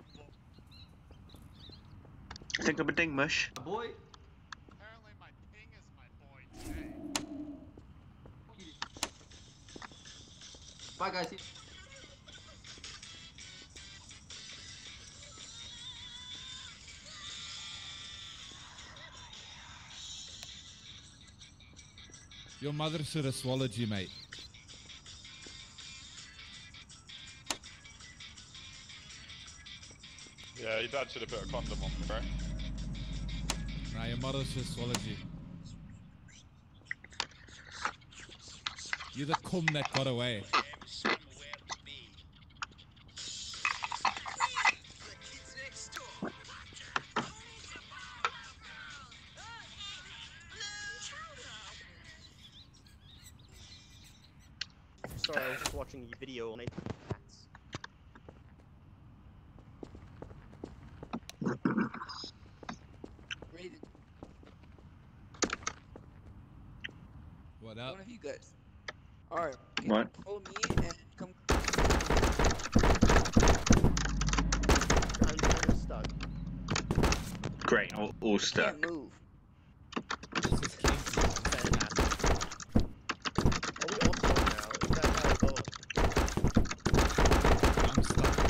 Speaker 5: Think I'm a ding mush.
Speaker 22: Boy.
Speaker 4: Apparently my ping is my boy today.
Speaker 22: Bye, guys.
Speaker 23: Your mother should have swallowed you, mate.
Speaker 17: Yeah, your dad should have put a condom on me, bro.
Speaker 23: Nah, your mother should have swallowed you. You're the cum that got away.
Speaker 1: Sorry, I was just watching a video on it.
Speaker 11: Raven,
Speaker 23: What up?
Speaker 11: one of you guys. Alright.
Speaker 5: What?
Speaker 11: Follow me and come.
Speaker 1: I'm kind of stuck.
Speaker 5: Great, all, all stuck.
Speaker 11: Can't move.
Speaker 1: Are we all stuck now? Is that how it goes?
Speaker 23: I'm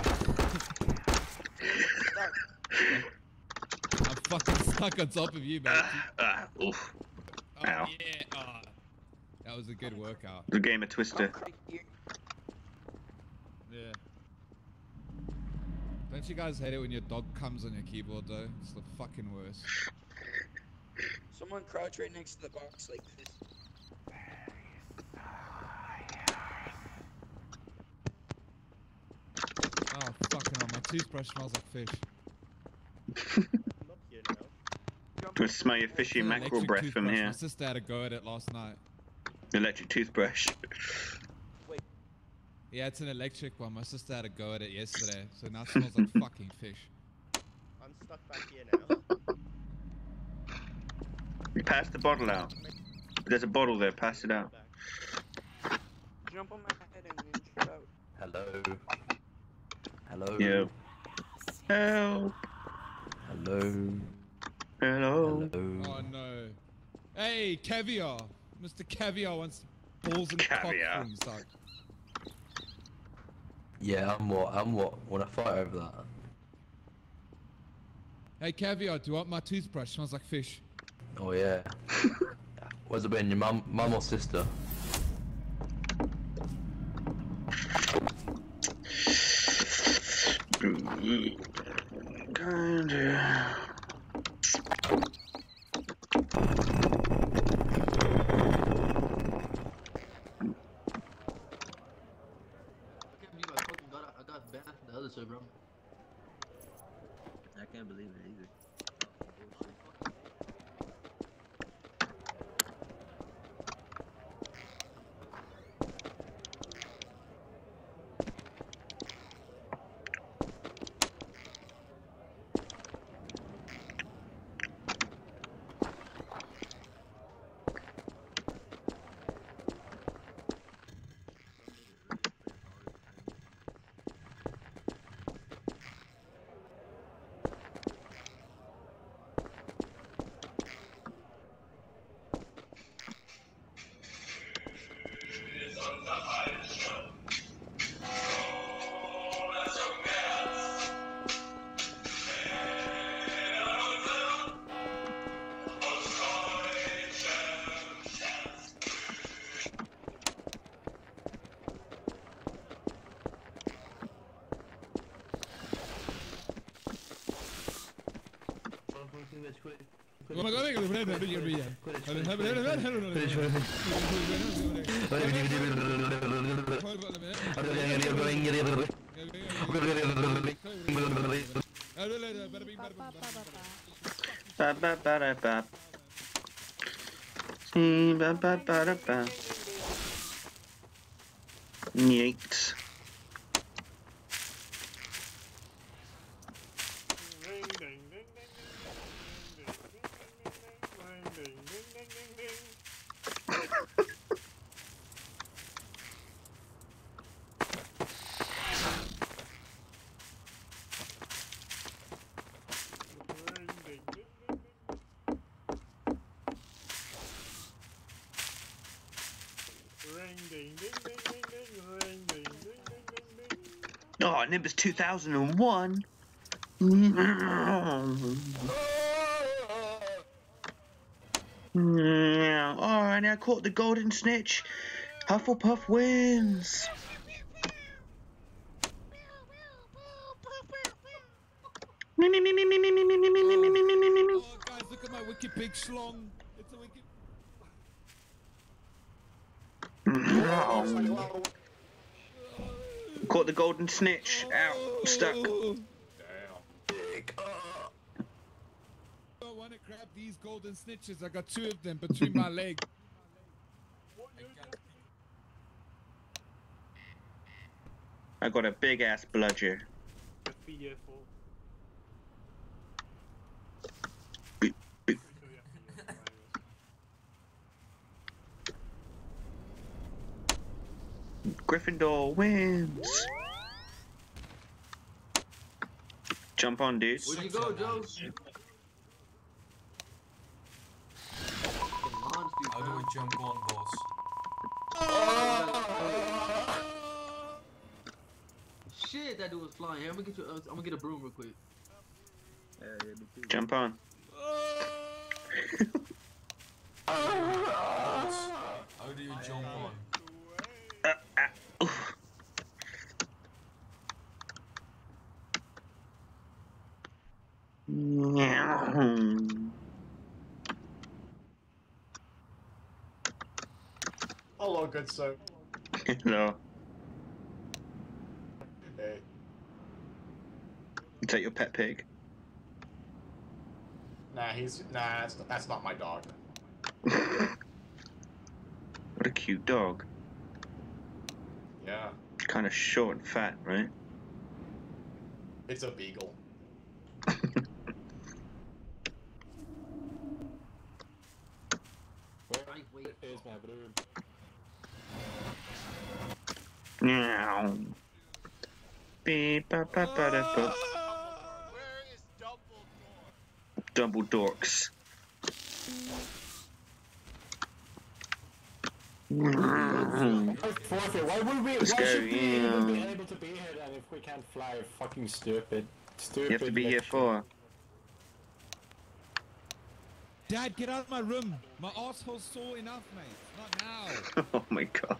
Speaker 23: stuck. I'm fucking stuck on top of you, mate.
Speaker 5: Ah, oof.
Speaker 23: Oh,
Speaker 5: Ow.
Speaker 23: yeah. Oh, that was a good workout.
Speaker 5: The game of Twister.
Speaker 23: Yeah. Don't you guys hate it when your dog comes on your keyboard, though? It's the fucking worst.
Speaker 11: Someone crouch right next to the box like this.
Speaker 23: Oh, fucking hell. My toothbrush smells like fish.
Speaker 5: Can smell your fishy
Speaker 23: It's an
Speaker 5: mackerel
Speaker 23: electric
Speaker 5: breath from
Speaker 23: toothbrush.
Speaker 5: here.
Speaker 23: My sister had a go at it last night.
Speaker 5: Electric toothbrush.
Speaker 23: Yeah, it's an electric one. My sister had a go at it yesterday, so now it smells like fucking fish.
Speaker 1: I'm stuck back here now.
Speaker 5: You pass the bottle out. There's a bottle there. Pass it out.
Speaker 11: Jump on my head and then shoot out.
Speaker 12: Hello. Hello.
Speaker 5: Yo. Help.
Speaker 12: Hello.
Speaker 5: Hello.
Speaker 12: Hello.
Speaker 23: Oh no. Hey, Caviar! Mister Caviar wants balls and
Speaker 12: Caviar.
Speaker 23: cock rings, dog.
Speaker 12: Yeah, I'm what? I'm what? Want to fight over that?
Speaker 23: Hey, Caviar, do you want my toothbrush? Smells like fish.
Speaker 12: Oh yeah. What's it been? Your mum, mum or sister?
Speaker 5: Kinda.
Speaker 22: I can't believe I fucking got I got banned from the other server.
Speaker 12: I can't believe it either.
Speaker 23: Oh my god, venga, venga, venga, venga,
Speaker 5: Ba ba ba da ba. See ba ba ba da ba. Yeet. Oh, Nimbus two thousand one. Yeah. Oh, and I caught the golden snitch. Hufflepuff wins. Me me me me me me me me me me me me me me me.
Speaker 23: Oh, guys, look at my wicked big schlong. It's a wicked.
Speaker 5: Caught the golden snitch. Out. Stuck.
Speaker 23: I want to grab these golden snitches. I got two of them between my legs.
Speaker 5: I got a big ass bludger. Gryffindor wins. Jump on, dude.
Speaker 22: Where'd you go, Joe?
Speaker 20: How do we jump on, boss?
Speaker 22: Shit, that dude was flying. Here, I'm gonna get you. Uh, I'm gonna get a broom real quick.
Speaker 5: Jump on.
Speaker 20: How do you jump on?
Speaker 10: Hello, good sir.
Speaker 5: No.
Speaker 10: Hey.
Speaker 5: Is that your pet pig?
Speaker 10: Nah, he's nah. That's, that's not my dog.
Speaker 5: What a cute dog.
Speaker 10: Yeah,
Speaker 5: Kind of short and fat, right?
Speaker 10: it's a beagle.
Speaker 9: Where is my broom?
Speaker 5: Meow. Beep ba ba ba da ba.
Speaker 4: Where is Dumbledore?
Speaker 5: Double dorks.
Speaker 10: Forfeit. Why would we?
Speaker 5: Let's
Speaker 10: why
Speaker 5: go,
Speaker 10: should we even be
Speaker 5: yeah.
Speaker 10: able to be here then if we can't fly? Fucking stupid. Stupid.
Speaker 5: You have to be here for.
Speaker 23: Dad, get out of my room. My asshole's sore enough, mate. Not now.
Speaker 5: Oh my god.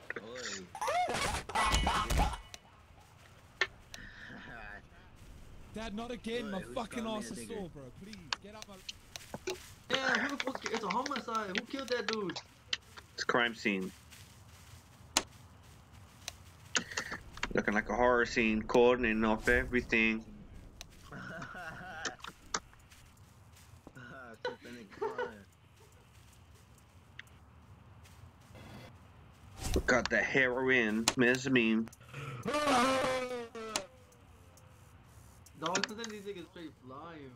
Speaker 23: Dad, not again. My fucking ass is sore, bro. Please, get out my.
Speaker 22: Yeah, who the fuck? It's a homicide. Who killed that dude?
Speaker 5: It's a crime scene. Looking like a horror scene, cordoning off everything. Got the heroin, mezzanine.
Speaker 22: Dog, sometimes these niggas straight flying.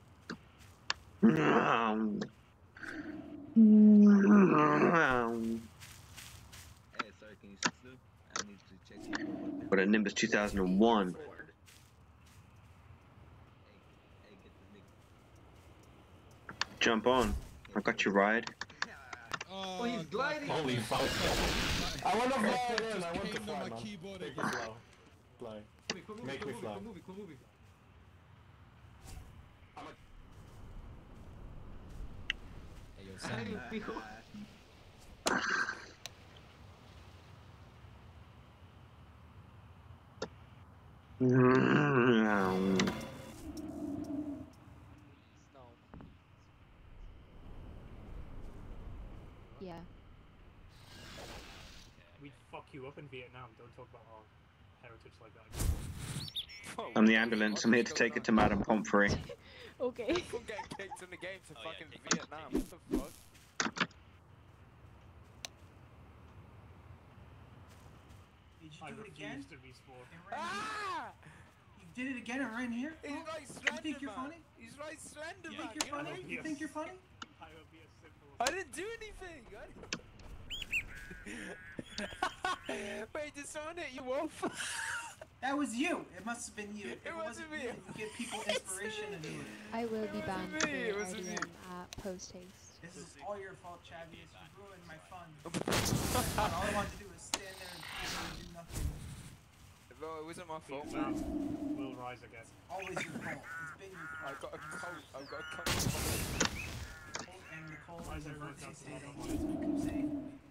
Speaker 15: Hey, sorry, can you sit still? I need to check you.
Speaker 5: But a Nimbus two thousand one. Jump on. I got your ride.
Speaker 22: Oh, he's gliding.
Speaker 10: Holy fuck. I want to fly in. I want to
Speaker 23: Came
Speaker 10: fly,
Speaker 23: on my
Speaker 10: man.
Speaker 23: keyboard
Speaker 10: Make me
Speaker 23: again.
Speaker 10: fly. Fly. Make me fly.
Speaker 22: Quit moving, quit moving.
Speaker 15: Hey, yo,
Speaker 22: Hey,
Speaker 15: Sam.
Speaker 22: Pico.
Speaker 8: Yeah.
Speaker 14: We'd fuck you up in Vietnam. Don't talk about our heritage like that.
Speaker 5: I'm the ambulance. I'm here to take it to Madame Pomfrey.
Speaker 8: Okay.
Speaker 21: From getting kicked in the game to fucking Vietnam. What the fuck?
Speaker 14: Did you do it again? To respawn.
Speaker 16: Ah! You did it again and ran here?
Speaker 21: He's
Speaker 16: Huh?
Speaker 21: like Slender
Speaker 16: You think you're
Speaker 21: Man.
Speaker 16: funny?
Speaker 21: He's like Slender
Speaker 16: You
Speaker 21: Man.
Speaker 16: think you're funny? You think you're funny?
Speaker 14: I will be a symbol.
Speaker 21: I didn't do anything. I didn't... Wait, did someone hit you, Wolf?
Speaker 16: That was you. It must have been you.
Speaker 21: It wasn't me.
Speaker 16: You, you give people inspiration to do it.
Speaker 8: I will be banned
Speaker 21: me,
Speaker 8: for
Speaker 21: it wasn't
Speaker 8: R D
Speaker 21: me.
Speaker 8: M at post haste.
Speaker 16: This is all your fault, Chavius. You ruined my fun. All I wanted to do was stand there and do nothing.
Speaker 21: No, it wasn't my fault,
Speaker 14: Vietnam
Speaker 21: man.
Speaker 14: will rise again.
Speaker 16: Always your fault. It's been your
Speaker 21: I
Speaker 16: fault.
Speaker 21: got a cold. I got a cold.
Speaker 16: Cold and the cold
Speaker 14: Why
Speaker 16: is
Speaker 14: is
Speaker 16: a
Speaker 14: everyone
Speaker 16: virtue
Speaker 14: dancing
Speaker 16: stating.
Speaker 14: on
Speaker 16: That's what you keep saying.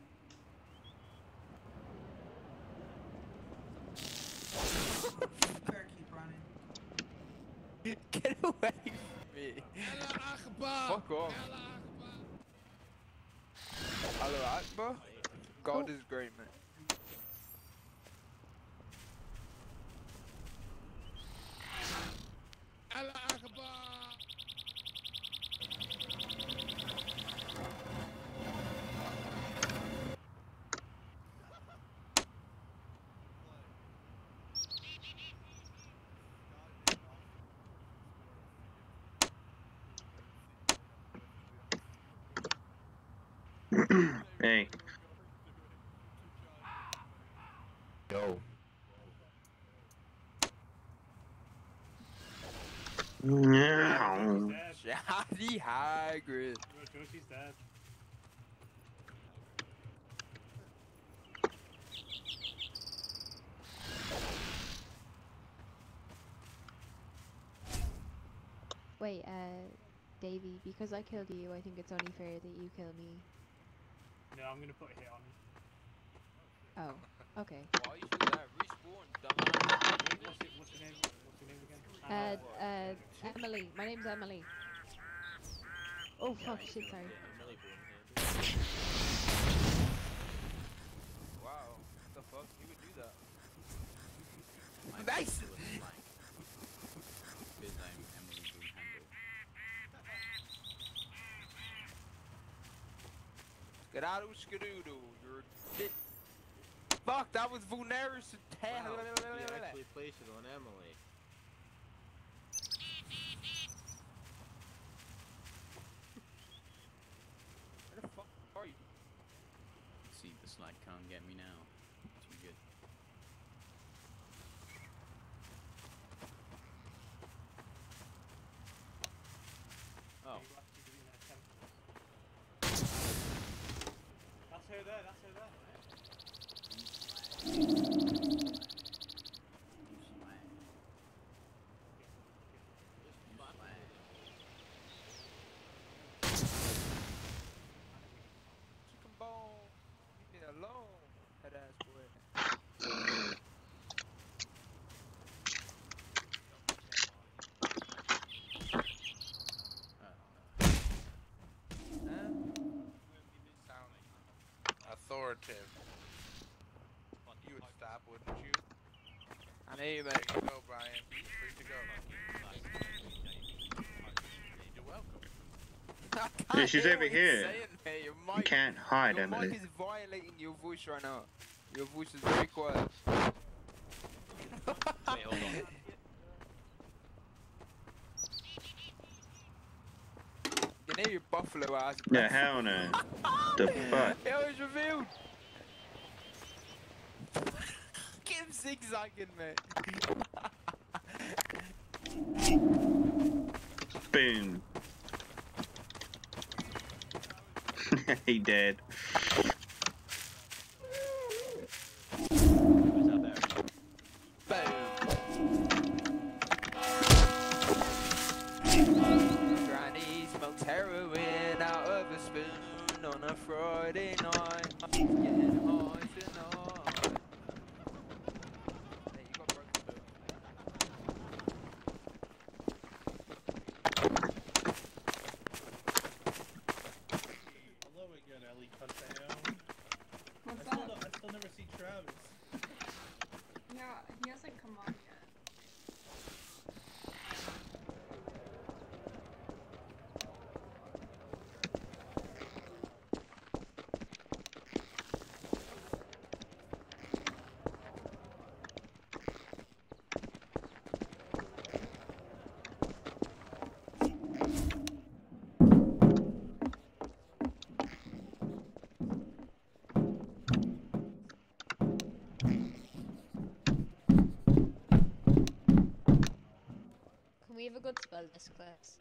Speaker 16: Better keep running.
Speaker 21: Get away from me. Fuck off. Allah Akbar. God is great, man.
Speaker 23: Allah Akbar.
Speaker 5: Hey.
Speaker 12: Yo.
Speaker 5: No.
Speaker 21: Shady Hagrid.
Speaker 14: Joshi's dead.
Speaker 8: Wait, uh, Davey, because I killed you, I think it's only fair that you kill me.
Speaker 14: No, I'm gonna put a hit on him.
Speaker 8: Oh, okay.
Speaker 21: Why you should that? Respawn, dumbass.
Speaker 14: What's, it, what's your name? What's your name again?
Speaker 8: Uh, uh, Emily. My name's Emily. Oh, fuck, shit, sorry.
Speaker 21: Wow, what the fuck? You would do that. Nice!
Speaker 15: His name Emily Boone Handle.
Speaker 21: Skedaddle skadoodle, you're a dick. Fuck, that was Vulnerus to ten.
Speaker 15: Wow, you actually placed it on Emily.
Speaker 21: Where the fuck are you?
Speaker 15: See, the slide can't get me now. Too good. Oh.
Speaker 14: That's her there, that's her there.
Speaker 21: Chicken bone. Leave me alone. Head ass boy.
Speaker 2: Authoritative. You would stop, wouldn't you?
Speaker 21: I know you, mate.
Speaker 2: There you go, Brian. Free to go. You're welcome.
Speaker 5: Yeah, she's over here.
Speaker 21: Saying, mate. Your
Speaker 5: You
Speaker 21: mic,
Speaker 5: can't hide,
Speaker 21: your
Speaker 5: Emily.
Speaker 21: mic is violating your voice right now. Your voice is very quiet.
Speaker 15: Wait, hold on.
Speaker 21: You know your buffalo ass.
Speaker 5: Yeah, hell no. The fuck?
Speaker 21: It was revealed. Get him zigzagging, mate.
Speaker 5: Boom. He dead.
Speaker 21: Granny smokes heroin out of a spoon on a Friday night. Getting high tonight. Hey, you got broken boot.
Speaker 14: Hello again, Ellie. Content.
Speaker 13: spell this class.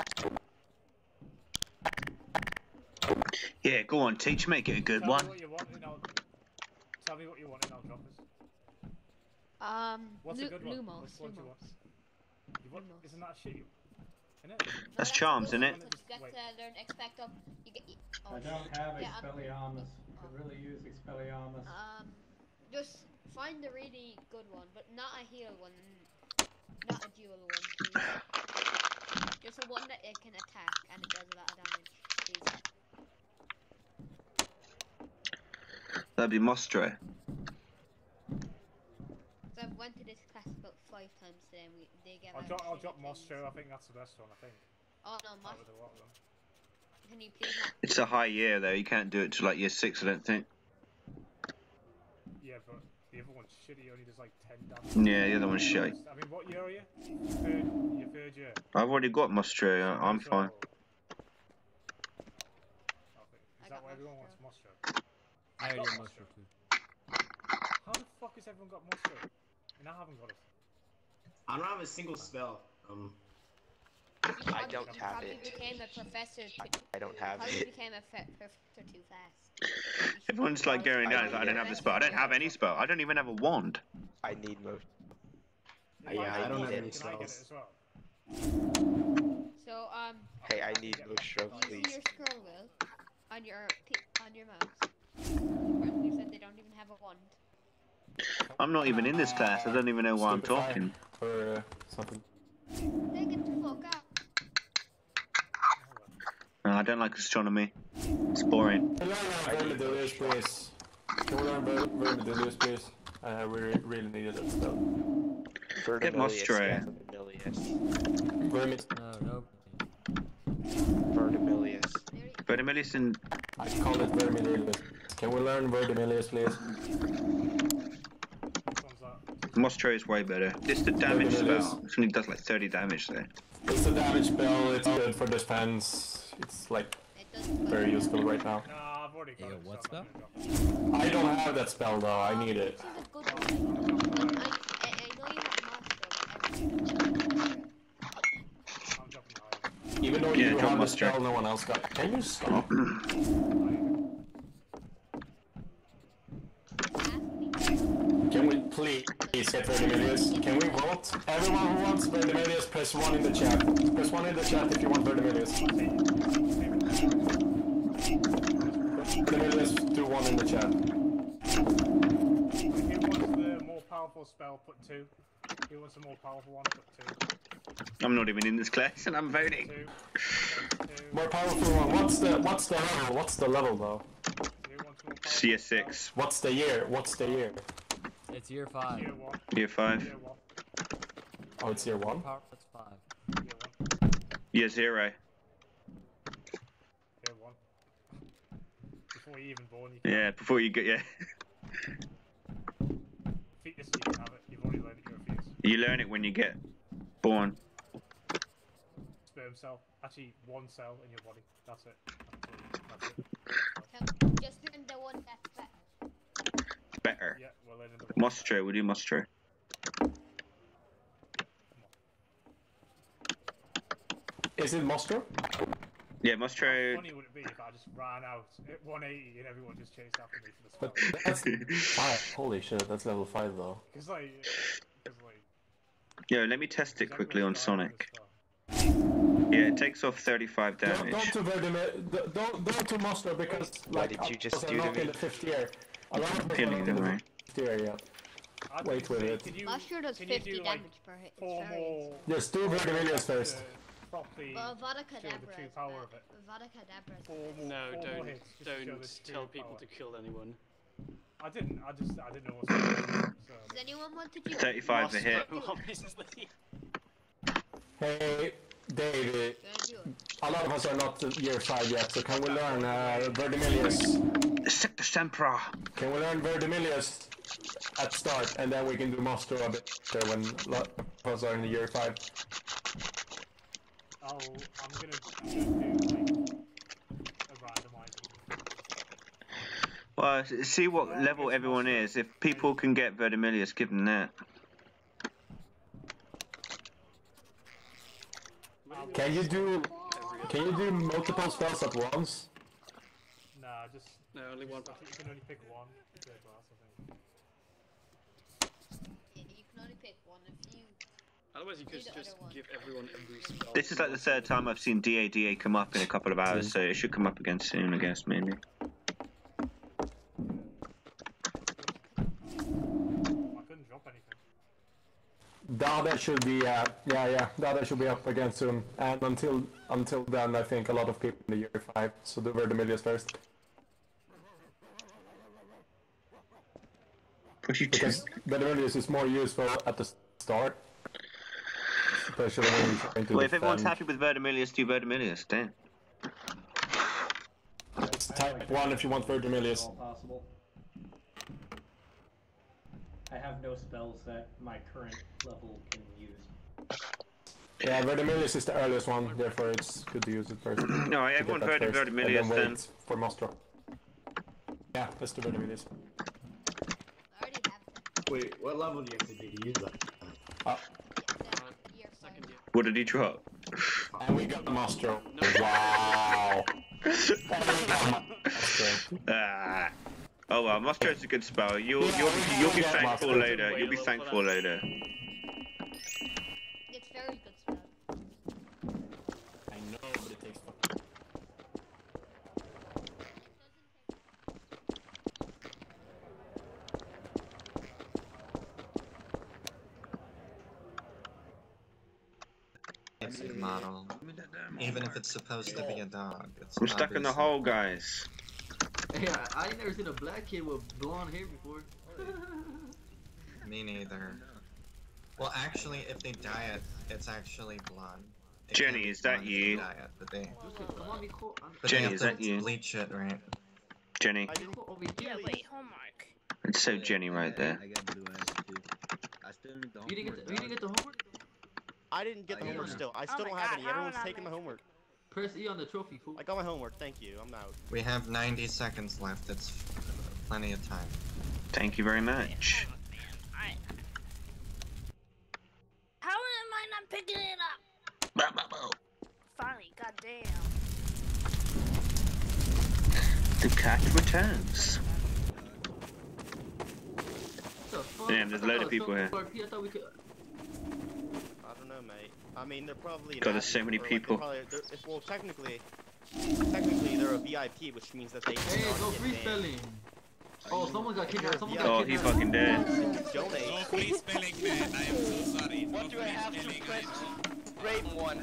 Speaker 5: Yeah, go on, teach, make it a good
Speaker 14: Tell
Speaker 5: one.
Speaker 14: Me what you want and I'll, tell me what you want and I'll drop it.
Speaker 8: Um,
Speaker 14: What's
Speaker 8: Lu
Speaker 14: a good one?
Speaker 8: Lumos.
Speaker 14: Which one do you want?
Speaker 8: Lumos.
Speaker 14: You want
Speaker 8: Lumos.
Speaker 14: isn't that shit? Isn't it?
Speaker 5: That's charms, isn't it?
Speaker 13: You get to learn expecto. You get. You, oh,
Speaker 3: I don't have
Speaker 13: yeah, I'm-
Speaker 3: Expelliarmus. Could really use Expelliarmus.
Speaker 13: Um, just find a really good one, but not a heal one, not a dual one, please. Just a one that it can attack and it does a lot of damage, please.
Speaker 5: That'd be Mostro.
Speaker 13: So I've went to this class about five times today and we, they get
Speaker 14: I'll
Speaker 13: like
Speaker 14: drop, I'll
Speaker 13: shitty
Speaker 14: drop
Speaker 13: things.
Speaker 14: Mostro, I think that's the best one, I think.
Speaker 13: Oh no,
Speaker 14: Out
Speaker 13: Mos-
Speaker 14: of the lot of them.
Speaker 13: can you please not?
Speaker 5: It's a high year though, you can't do it to like year six, I don't think.
Speaker 14: Yeah, but the other one's shitty, only does like ten damage.
Speaker 5: Yeah, the other one's shitty.
Speaker 14: I mean, what year are you? Third, your third year.
Speaker 5: I've already got Mostro, I- I'm fine.
Speaker 14: Is that why everyone wants Mostro?
Speaker 2: I
Speaker 14: I've
Speaker 2: already
Speaker 14: got
Speaker 2: have Mostro too.
Speaker 14: How the fuck has everyone got Mostro? And I haven't got it.
Speaker 18: I don't have a single spell. Um,
Speaker 13: I
Speaker 21: don't
Speaker 13: you
Speaker 21: have
Speaker 13: probably
Speaker 21: it.
Speaker 13: became a professor. Too,
Speaker 21: I don't have
Speaker 13: probably
Speaker 21: it.
Speaker 13: became a fe- professor too fast.
Speaker 5: Everyone's like going down, like, I don't have the spell, I don't have any spell, I don't even have a wand.
Speaker 21: I need most.
Speaker 18: uh, yeah, I don't have any
Speaker 14: Can I get it
Speaker 18: spells.
Speaker 14: as well?
Speaker 13: So um,
Speaker 21: Hey, I need Mostro,
Speaker 13: using
Speaker 21: please.
Speaker 13: your scroll wheel on your p- on your mouse. The person who said they don't even have a wand.
Speaker 5: I'm not even in this class, I don't even know why I'm
Speaker 10: Stupefy
Speaker 5: talking.
Speaker 10: Or uh, something.
Speaker 13: Take it the fuck out.
Speaker 5: No, I don't like astronomy. It's boring.
Speaker 10: Can we learn Vermidilius, please? Can we learn Ver- Vermidilius, please? Uh, we re really needed that spell.
Speaker 5: Get Mostro.
Speaker 10: Vermid.
Speaker 2: No, no.
Speaker 21: Verdimilius.
Speaker 5: Verdimillius and...
Speaker 10: I call it Vermidilius. Can we learn Verdimillius, please?
Speaker 5: Mostro is way better. It's the damage
Speaker 10: Verdimillius.
Speaker 5: spell. It only does like thirty damage there.
Speaker 10: It's a damage spell, it's good for defense. It's like very useful right now.
Speaker 14: Nah, I've already got it.
Speaker 2: What
Speaker 14: so I'm
Speaker 2: spell?
Speaker 14: not gonna drop it.
Speaker 10: I don't have that spell though, I need it.
Speaker 13: This is a good one. I, I, I know you have master, but everything.
Speaker 14: I'm dropping higher.
Speaker 10: Even though
Speaker 5: Yeah,
Speaker 10: you
Speaker 5: drop
Speaker 10: have the
Speaker 5: Mustard.
Speaker 10: spell, no one else got it. Can you stop? Can we please get Verdimillius? Can we vote? Everyone who wants Verdimillius, press one in the chat. Press one in the chat if you want Verdimillius. Verdimillius, do one in the chat.
Speaker 14: Who wants the more powerful spell, put two. Who wants a more powerful one, put two.
Speaker 5: I'm not even in this class and I'm voting.
Speaker 14: Two. Two.
Speaker 10: More powerful one. What's the what's the level? What's the level though?
Speaker 14: Who wants more powerful
Speaker 5: C S six.
Speaker 10: What's the year? What's the year?
Speaker 2: It's year five.
Speaker 14: Year one.
Speaker 5: Year five.
Speaker 14: Year one.
Speaker 10: Oh, it's year one.
Speaker 2: Power, that's five.
Speaker 14: Year one.
Speaker 5: Year zero.
Speaker 14: Year one. Before you even born, you can
Speaker 5: Yeah, before you get, yeah.
Speaker 14: fetus, you can have it. You've already learned that you're a fetus.
Speaker 5: You learn it when you get born.
Speaker 14: Sperm cell. Actually, one cell in your body. That's it. That's it.
Speaker 13: Can- Just learn the one that's better.
Speaker 5: Better.
Speaker 14: Yeah, we're learning the one.
Speaker 5: Mostro, we'll do Mostro.
Speaker 10: Is it Mostro?
Speaker 5: Yeah,
Speaker 14: How
Speaker 5: Mostro.
Speaker 14: funny would it be if I just ran out at one eighty and everyone just chased after me for the spell?
Speaker 10: But that's five. Holy shit, that's level five though.
Speaker 14: Because like, because like,
Speaker 5: Yo, let me test it quickly on
Speaker 14: everyone's dying
Speaker 5: Sonic.
Speaker 14: with this spell.
Speaker 5: Yeah, it takes off thirty-five
Speaker 10: Don't,
Speaker 5: damage.
Speaker 10: don't to Verdimil, don't don't to Mostro because
Speaker 21: What
Speaker 10: like
Speaker 21: did you just
Speaker 10: us are
Speaker 21: do to
Speaker 10: not in
Speaker 21: me?
Speaker 10: the fifth year. A lot of us are
Speaker 5: Killing
Speaker 10: not
Speaker 5: them,
Speaker 10: in the
Speaker 5: right?
Speaker 10: fifth year yet.
Speaker 14: I'd
Speaker 10: Wait
Speaker 14: say,
Speaker 10: with it.
Speaker 14: Can you,
Speaker 13: Master does
Speaker 14: can you
Speaker 13: fifty
Speaker 14: do, like,
Speaker 13: damage per hit. It's
Speaker 14: four
Speaker 13: very
Speaker 14: more?
Speaker 10: Just do Verdimillius first.
Speaker 14: to Properly
Speaker 13: But Avada
Speaker 14: show the
Speaker 13: Kedavra
Speaker 14: true
Speaker 13: is
Speaker 14: power
Speaker 13: bad.
Speaker 14: of it.
Speaker 13: Avada Kedavra is
Speaker 14: Four
Speaker 13: bad.
Speaker 14: more,
Speaker 19: No,
Speaker 14: four more
Speaker 19: don't
Speaker 14: hits just to show
Speaker 19: don't
Speaker 14: the
Speaker 19: tell
Speaker 14: true
Speaker 19: people
Speaker 14: power.
Speaker 19: to kill anyone.
Speaker 14: I didn't. I just I didn't know what to do. So.
Speaker 13: Does anyone want to do
Speaker 5: thirty-five a hit.
Speaker 19: Obviously.
Speaker 10: Hey, David.
Speaker 13: Gonna do it.
Speaker 10: A lot of us are not year five yet, so can we learn uh, Verdimillius?
Speaker 5: Sector Sempra.
Speaker 10: Can we learn Verdimillius at start, and then we can do Mostro a bit better when a lot of us are in the year five?
Speaker 14: I'll, I'm gonna, I'm gonna do like a randomizer.
Speaker 5: Well, s- see what level everyone is. If people can get Verdimillius, give them that.
Speaker 14: I will
Speaker 10: Can you do? Can you do multiple spells at once?
Speaker 14: Nah, just.
Speaker 2: No, only one.
Speaker 14: You can only pick one per class, I think.
Speaker 13: You can only pick one if you.
Speaker 2: Otherwise, you could
Speaker 13: do the
Speaker 2: just
Speaker 13: other one.
Speaker 2: give everyone every spell.
Speaker 5: This is like the third time I've seen D A D A come up in a couple of hours, so it should come up again soon, I guess, maybe.
Speaker 14: I couldn't drop anything.
Speaker 10: Dada should be, uh, yeah, yeah, Dada should be up again soon. And until until then, I think a lot of people in the year five. So do Verdemilius first.
Speaker 5: What you
Speaker 10: because Verdemilius is more useful at the start. Especially when you're trying to
Speaker 5: Well, if everyone's
Speaker 10: defend.
Speaker 5: happy with Verdemilius, do Verdemilius, damn.
Speaker 10: It's type one if you want Verdemilius.
Speaker 3: All possible. I have no spells that my current level can use.
Speaker 10: Yeah, Verdemilius is the earliest one, therefore it's good to use it first.
Speaker 5: No,
Speaker 10: To
Speaker 5: everyone
Speaker 10: get that
Speaker 5: voted
Speaker 10: first,
Speaker 5: Verdemilius
Speaker 10: and then.
Speaker 5: then.
Speaker 10: Wait for Mostro. Yeah, let's do Verdemilius.
Speaker 18: Wait, what level do you have to be to use that?
Speaker 10: Oh.
Speaker 2: Second year.
Speaker 5: What did he drop?
Speaker 10: And we got Mostro. Wow.
Speaker 5: Ah. Oh well, Mostro's a good spell. You'll you'll you'll be thankful later. You'll be thankful later.
Speaker 13: It's very good spell.
Speaker 10: I know, but it takes fucking.
Speaker 6: Basic model. Even if it's supposed to be a dog. It's
Speaker 5: I'm stuck in the
Speaker 6: obviously-
Speaker 5: hole, guys.
Speaker 22: Hey, I, I ain't never seen a black kid with blonde hair before.
Speaker 6: Me neither. Well, actually, if they dye it, it's actually blonde. It
Speaker 5: Jenny,
Speaker 6: can't be
Speaker 5: is that
Speaker 6: blonde if they
Speaker 5: you?
Speaker 6: dye it, but they,
Speaker 22: Come on, be cool. I'm
Speaker 6: but
Speaker 5: Jenny,
Speaker 6: they have
Speaker 5: is
Speaker 6: to
Speaker 5: that you?
Speaker 6: bleach it, right?
Speaker 5: Jenny.
Speaker 13: Yeah, wait, homework.
Speaker 5: It's so Jenny right there.
Speaker 15: I got blue eyes too. I still need the
Speaker 22: You didn't get
Speaker 15: homework,
Speaker 22: the, you didn't get the homework?
Speaker 1: I didn't get the
Speaker 15: I
Speaker 1: homework
Speaker 15: got it.
Speaker 1: still. I
Speaker 13: Oh
Speaker 1: still
Speaker 13: my
Speaker 1: don't have
Speaker 13: God,
Speaker 1: any.
Speaker 13: how
Speaker 1: Everyone's
Speaker 13: am I
Speaker 1: taking the homework.
Speaker 22: Press E on the trophy, fool.
Speaker 1: I got my homework. Thank you. I'm out.
Speaker 6: We have ninety seconds left. It's plenty of time.
Speaker 5: Thank you very much.
Speaker 13: Alright. How am I not picking it up? Finally, goddamn.
Speaker 5: The cat returns.
Speaker 22: What the fuck?
Speaker 5: Damn, there's a load of people here.
Speaker 22: I thought we could.
Speaker 1: I don't know, mate. I mean, they're probably.
Speaker 5: God,
Speaker 1: not-
Speaker 5: there's so many
Speaker 1: or, like, they're
Speaker 5: people.
Speaker 1: probably- they're- if- well, technically, technically they're a V I P, which means that they.
Speaker 22: Hey,
Speaker 1: cannot
Speaker 22: go
Speaker 1: get
Speaker 22: free
Speaker 1: banned.
Speaker 22: spelling. Oh, someone got
Speaker 1: If you're
Speaker 22: kidnapped.
Speaker 1: a
Speaker 22: Someone
Speaker 1: V I P,
Speaker 22: got
Speaker 5: Oh, he
Speaker 22: kidnapped.
Speaker 5: fucking dead.
Speaker 1: Donate.
Speaker 23: No free spelling, man. I am so sorry.
Speaker 21: What
Speaker 23: No
Speaker 21: do I
Speaker 23: free
Speaker 21: have to
Speaker 23: spelling, I
Speaker 21: press?
Speaker 23: know.
Speaker 21: Grade one.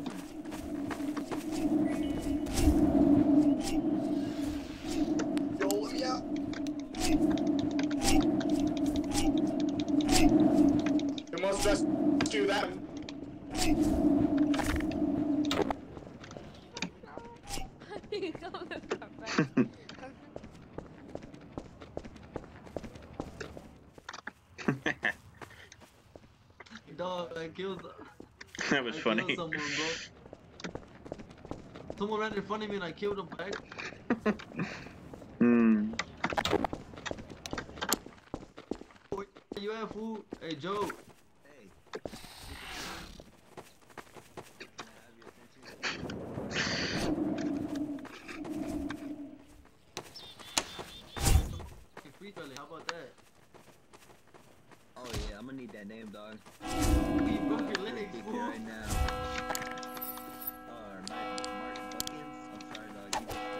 Speaker 18: Yo, yeah.
Speaker 14: We must rescue that.
Speaker 8: You come with our friend.
Speaker 22: Dog, I killed.
Speaker 5: That was
Speaker 22: I
Speaker 5: funny.
Speaker 22: Killed someone, bro. Someone ran in front of me and I killed him back.
Speaker 5: Hmm.
Speaker 22: Where you at, fool? Hey, Joe. Hey, free spelling, how about that?
Speaker 15: Oh yeah, I'm gonna need that name, dog.
Speaker 22: You broke your
Speaker 15: Let me
Speaker 22: legs,
Speaker 15: kick
Speaker 22: fool.
Speaker 15: it right now. Oh, Martin, Martin Buckins. I'm sorry, dog. You just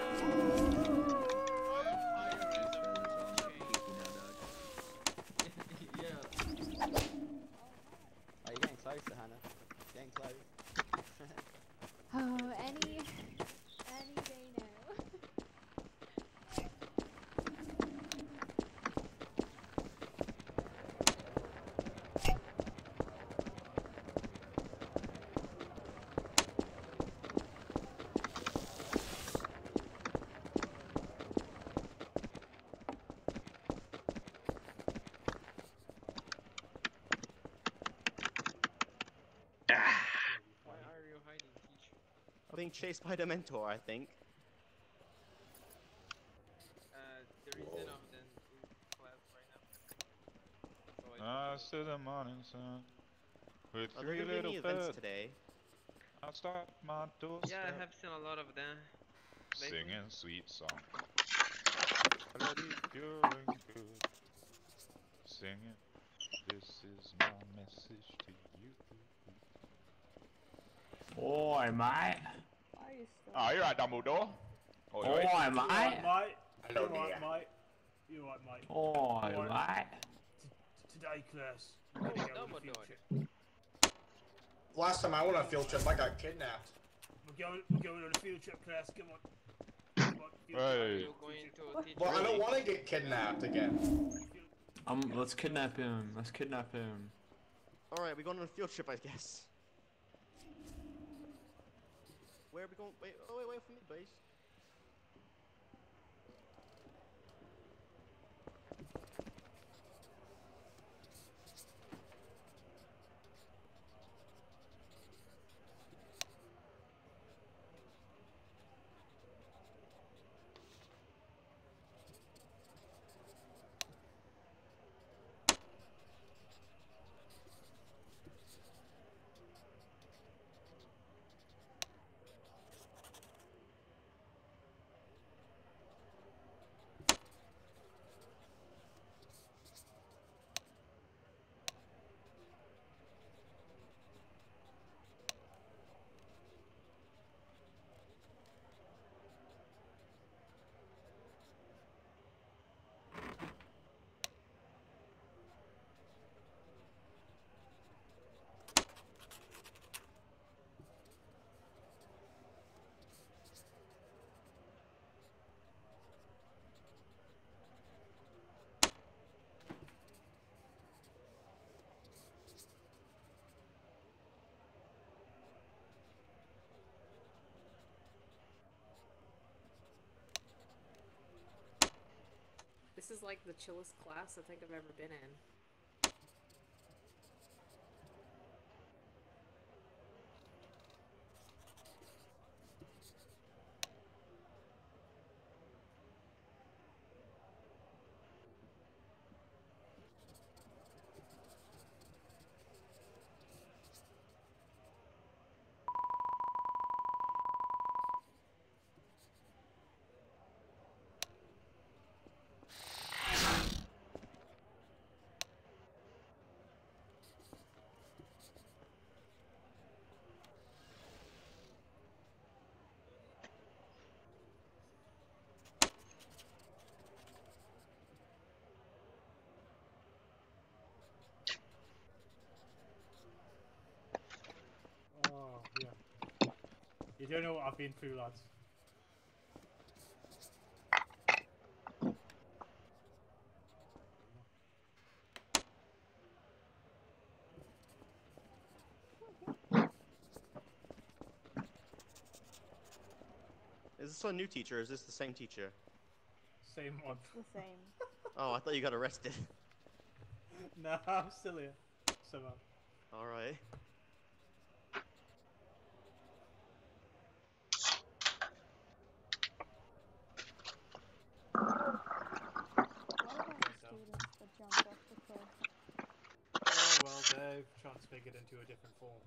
Speaker 9: Are you getting closer, Hannah? Getting close.
Speaker 8: Oh, any, any day now.
Speaker 2: Why are you hiding, teacher?
Speaker 1: I'm being chased by the mentor, I think.
Speaker 2: Uh, there is enough then in class right now. So I
Speaker 17: Ah, to the morning sun. With
Speaker 1: Are there
Speaker 17: three
Speaker 1: gonna be any
Speaker 17: little
Speaker 1: events
Speaker 17: birds.
Speaker 1: today?
Speaker 17: Outside my doorstep.
Speaker 21: Yeah, I have seen a lot of them. lately.
Speaker 17: Singing sweet song. Let it feeling good. Singing. This is my message to you.
Speaker 3: Oi, mate.
Speaker 17: Oh, you're right, Dumbledore.
Speaker 3: Oi,
Speaker 14: You
Speaker 3: mate.
Speaker 14: right, mate?
Speaker 3: Hello
Speaker 14: You right,
Speaker 3: there.
Speaker 14: mate? You right, mate?
Speaker 3: Oi,
Speaker 14: You right?
Speaker 3: mate.
Speaker 14: T- Today, class, we're gonna go on a field trip.
Speaker 18: Last time I went on a field trip, I got kidnapped.
Speaker 14: We're going, we're going on a field trip, class. Come on. Come on. Field
Speaker 17: Hey.
Speaker 14: trip.
Speaker 18: Well, I don't want to get kidnapped again.
Speaker 3: Um, let's kidnap him. Let's kidnap him.
Speaker 1: Alright, we're going on a field trip, I guess. Where are we going? Wait, oh, wait, wait for me, please.
Speaker 7: This is like the chillest class I think I've ever been in.
Speaker 14: Oh, yeah. You don't know what I've been through, lads.
Speaker 1: Is this a new teacher or is this the same teacher?
Speaker 14: Same one.
Speaker 11: The same.
Speaker 1: Oh, I thought you got arrested.
Speaker 14: Nah, I'm still here. Somehow.
Speaker 1: Alright.
Speaker 11: Students that jumped off the cliff.
Speaker 14: Oh, well, they've transfigured into a different form.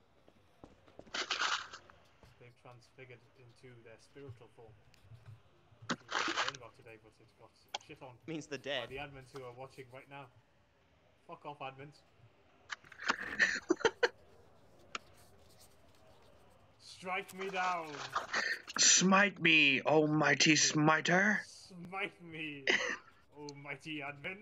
Speaker 14: They've transfigured into their spiritual form. Which we didn't learn about today, but it's got shit on.
Speaker 1: Means the dead.
Speaker 14: By the admins who are watching right now. Fuck off, admins. Strike me down.
Speaker 5: Smite me, almighty smiter.
Speaker 14: Smite me, almighty admin.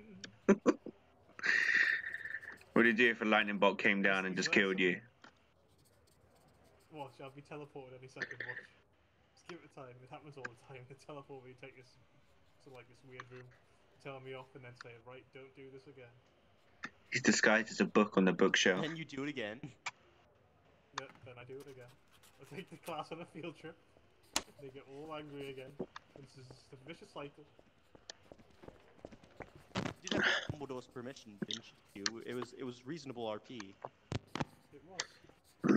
Speaker 5: What did you do if a lightning bolt came down and just killed you?
Speaker 14: Watch, I'll be teleported any second, watch. Just give it time, it happens all the time. They teleport me, take us to like this weird room, tell me off and then say, right, don't do this again.
Speaker 5: He's disguised as a book on the bookshelf.
Speaker 1: Then you do it again.
Speaker 14: Yep, then I do it again. I take the class on a field trip, they get all angry again. This is just a vicious cycle.
Speaker 1: You did have Dumbledore's permission, didn't you? It was it was reasonable R P.
Speaker 14: It was.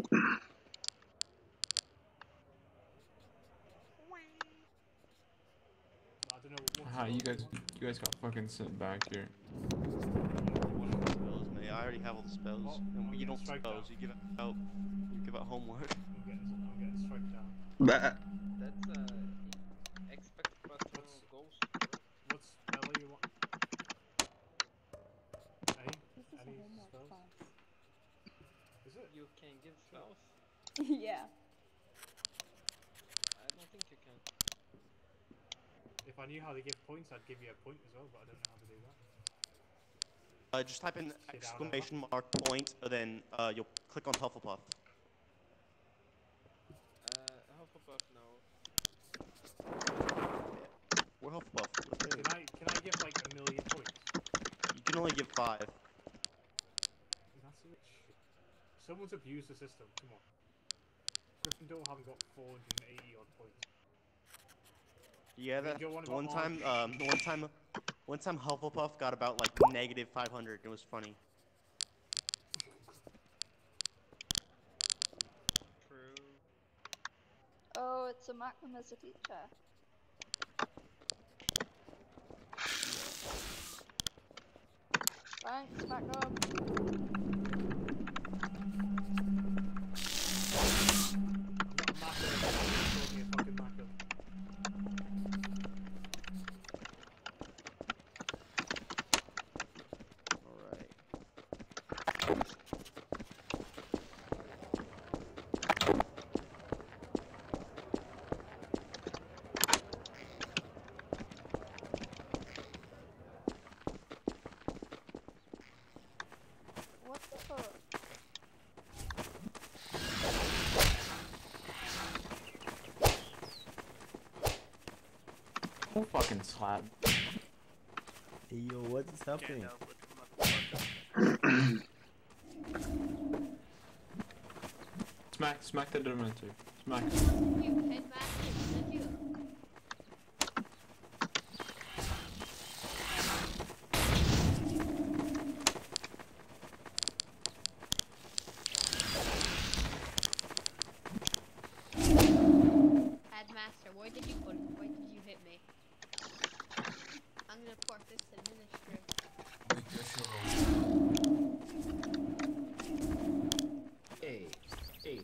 Speaker 14: I don't know what.
Speaker 3: Aha, you guys, you guys got fucking sent back here.
Speaker 1: Spells, mate. I already have all the spells. And you don't spells, you give out you give out homework.
Speaker 14: Okay. breakdown.
Speaker 5: Bah.
Speaker 2: That's uh expect personal goals.
Speaker 14: What's Ella you want? Any?
Speaker 11: This is a
Speaker 14: Any
Speaker 11: homework
Speaker 14: spells?
Speaker 11: class.
Speaker 14: Is it?
Speaker 2: You can give spells?
Speaker 11: Yeah.
Speaker 2: I don't think you can.
Speaker 14: If I knew how to give points, I'd give you a point as well, but I don't know how to do that.
Speaker 1: Uh, just type in
Speaker 14: Get out of
Speaker 1: exclamation mark point, and then uh, you'll click on Hufflepuff.
Speaker 2: Uh, Hufflepuff, no.
Speaker 1: We're Hufflepuff. Let's do
Speaker 14: Can
Speaker 1: it.
Speaker 14: I can I give like a million points?
Speaker 1: You can only give five.
Speaker 14: That's a bit shit. Someone's abused the system. Come on. Gryffindor haven't got four hundred eighty odd points.
Speaker 1: Yeah, that
Speaker 14: Go on about
Speaker 1: one time,
Speaker 14: March.
Speaker 1: um, one time, one time Hufflepuff got about like negative five hundred. It was funny.
Speaker 2: True.
Speaker 11: Oh, it's a Macklem as a teacher. Thanks, Macklem. What the fuck?
Speaker 4: Who fucking slap?
Speaker 19: Hey yo, what is happening?
Speaker 4: Smack, smack the Dementor. Smack.
Speaker 13: You headmaster, did you? Headmaster, why did you put why did you hit me? I'm gonna report this to the ministry.
Speaker 22: Hey, hey.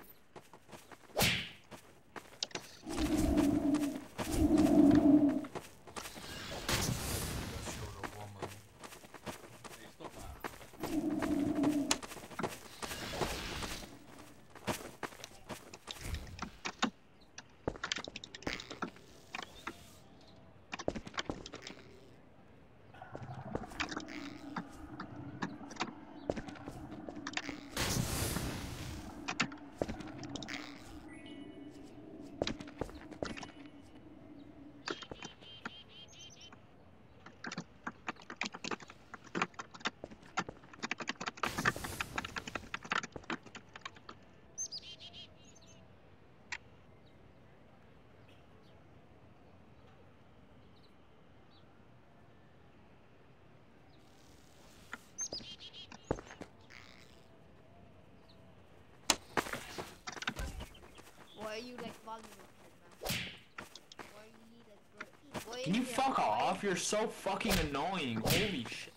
Speaker 13: Why are you like vulnerable, headmaster? Why you need like why
Speaker 4: Can you
Speaker 13: is there-
Speaker 4: fuck off? You're so fucking annoying. Holy shit.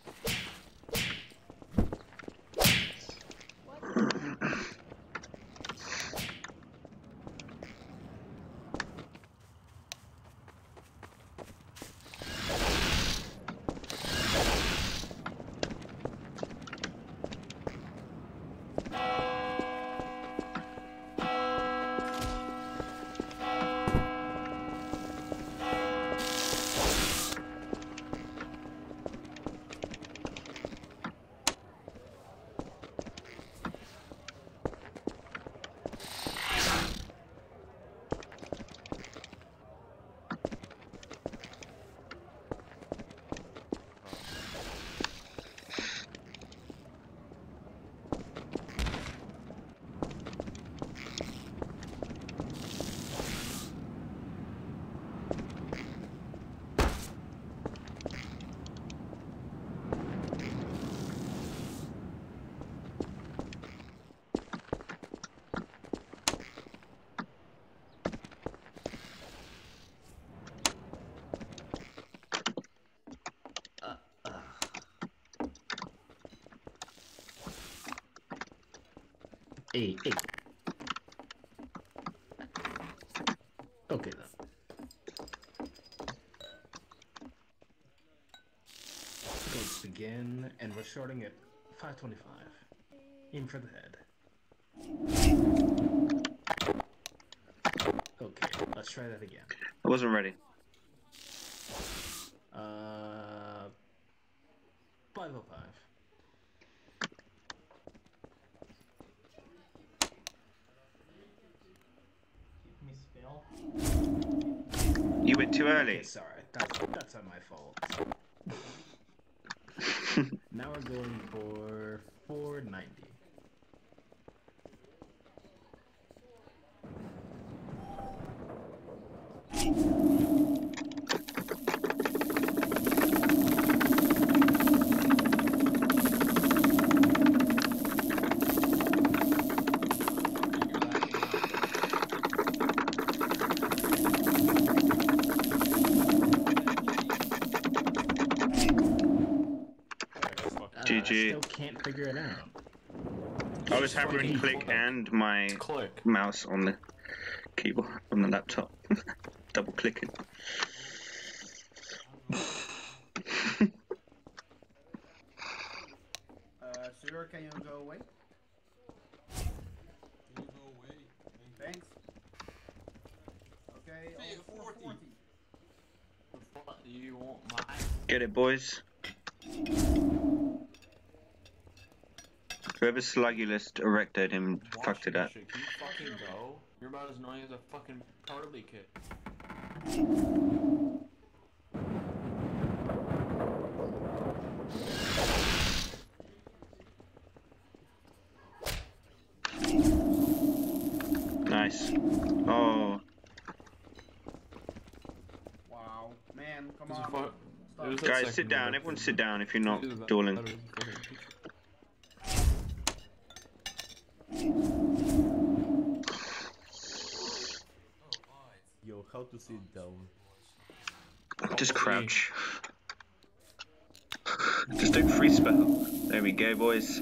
Speaker 22: Hey, hey.
Speaker 12: then. Let's begin, and we're starting at five twenty-five. Aim for the head. Okay, let's try that again.
Speaker 5: I wasn't ready.
Speaker 12: Uh, five oh five.
Speaker 3: Me spell.
Speaker 5: You went too early.
Speaker 12: It's alright, that's, that's not my fault. Now we're going for four ninety.
Speaker 5: G G.
Speaker 12: I still can't figure it out.
Speaker 5: I was having click and my
Speaker 4: click.
Speaker 5: mouse on the keyboard on the laptop. Double clicking.
Speaker 3: Uh, sir, can you go away?
Speaker 2: Can you go away?
Speaker 3: Thanks. Okay,
Speaker 2: Hey,
Speaker 3: on four forty.
Speaker 4: What do you want, mate?
Speaker 5: Get it, boys. Whoever Slugulist erected him fucked it up.
Speaker 4: Shit, can you fucking go? You're about as annoying as a fucking Carly kid.
Speaker 5: Nice. Oh.
Speaker 3: Wow, man, come
Speaker 4: There's a
Speaker 3: on.
Speaker 4: fu- there's that
Speaker 5: Guys,
Speaker 4: second
Speaker 5: sit down.
Speaker 4: one.
Speaker 5: Everyone sit down if you're not
Speaker 4: Do that.
Speaker 5: dueling.
Speaker 4: That is- okay.
Speaker 19: Yo, how to sit down?
Speaker 5: Just crouch. Just do free spell. There we go, boys.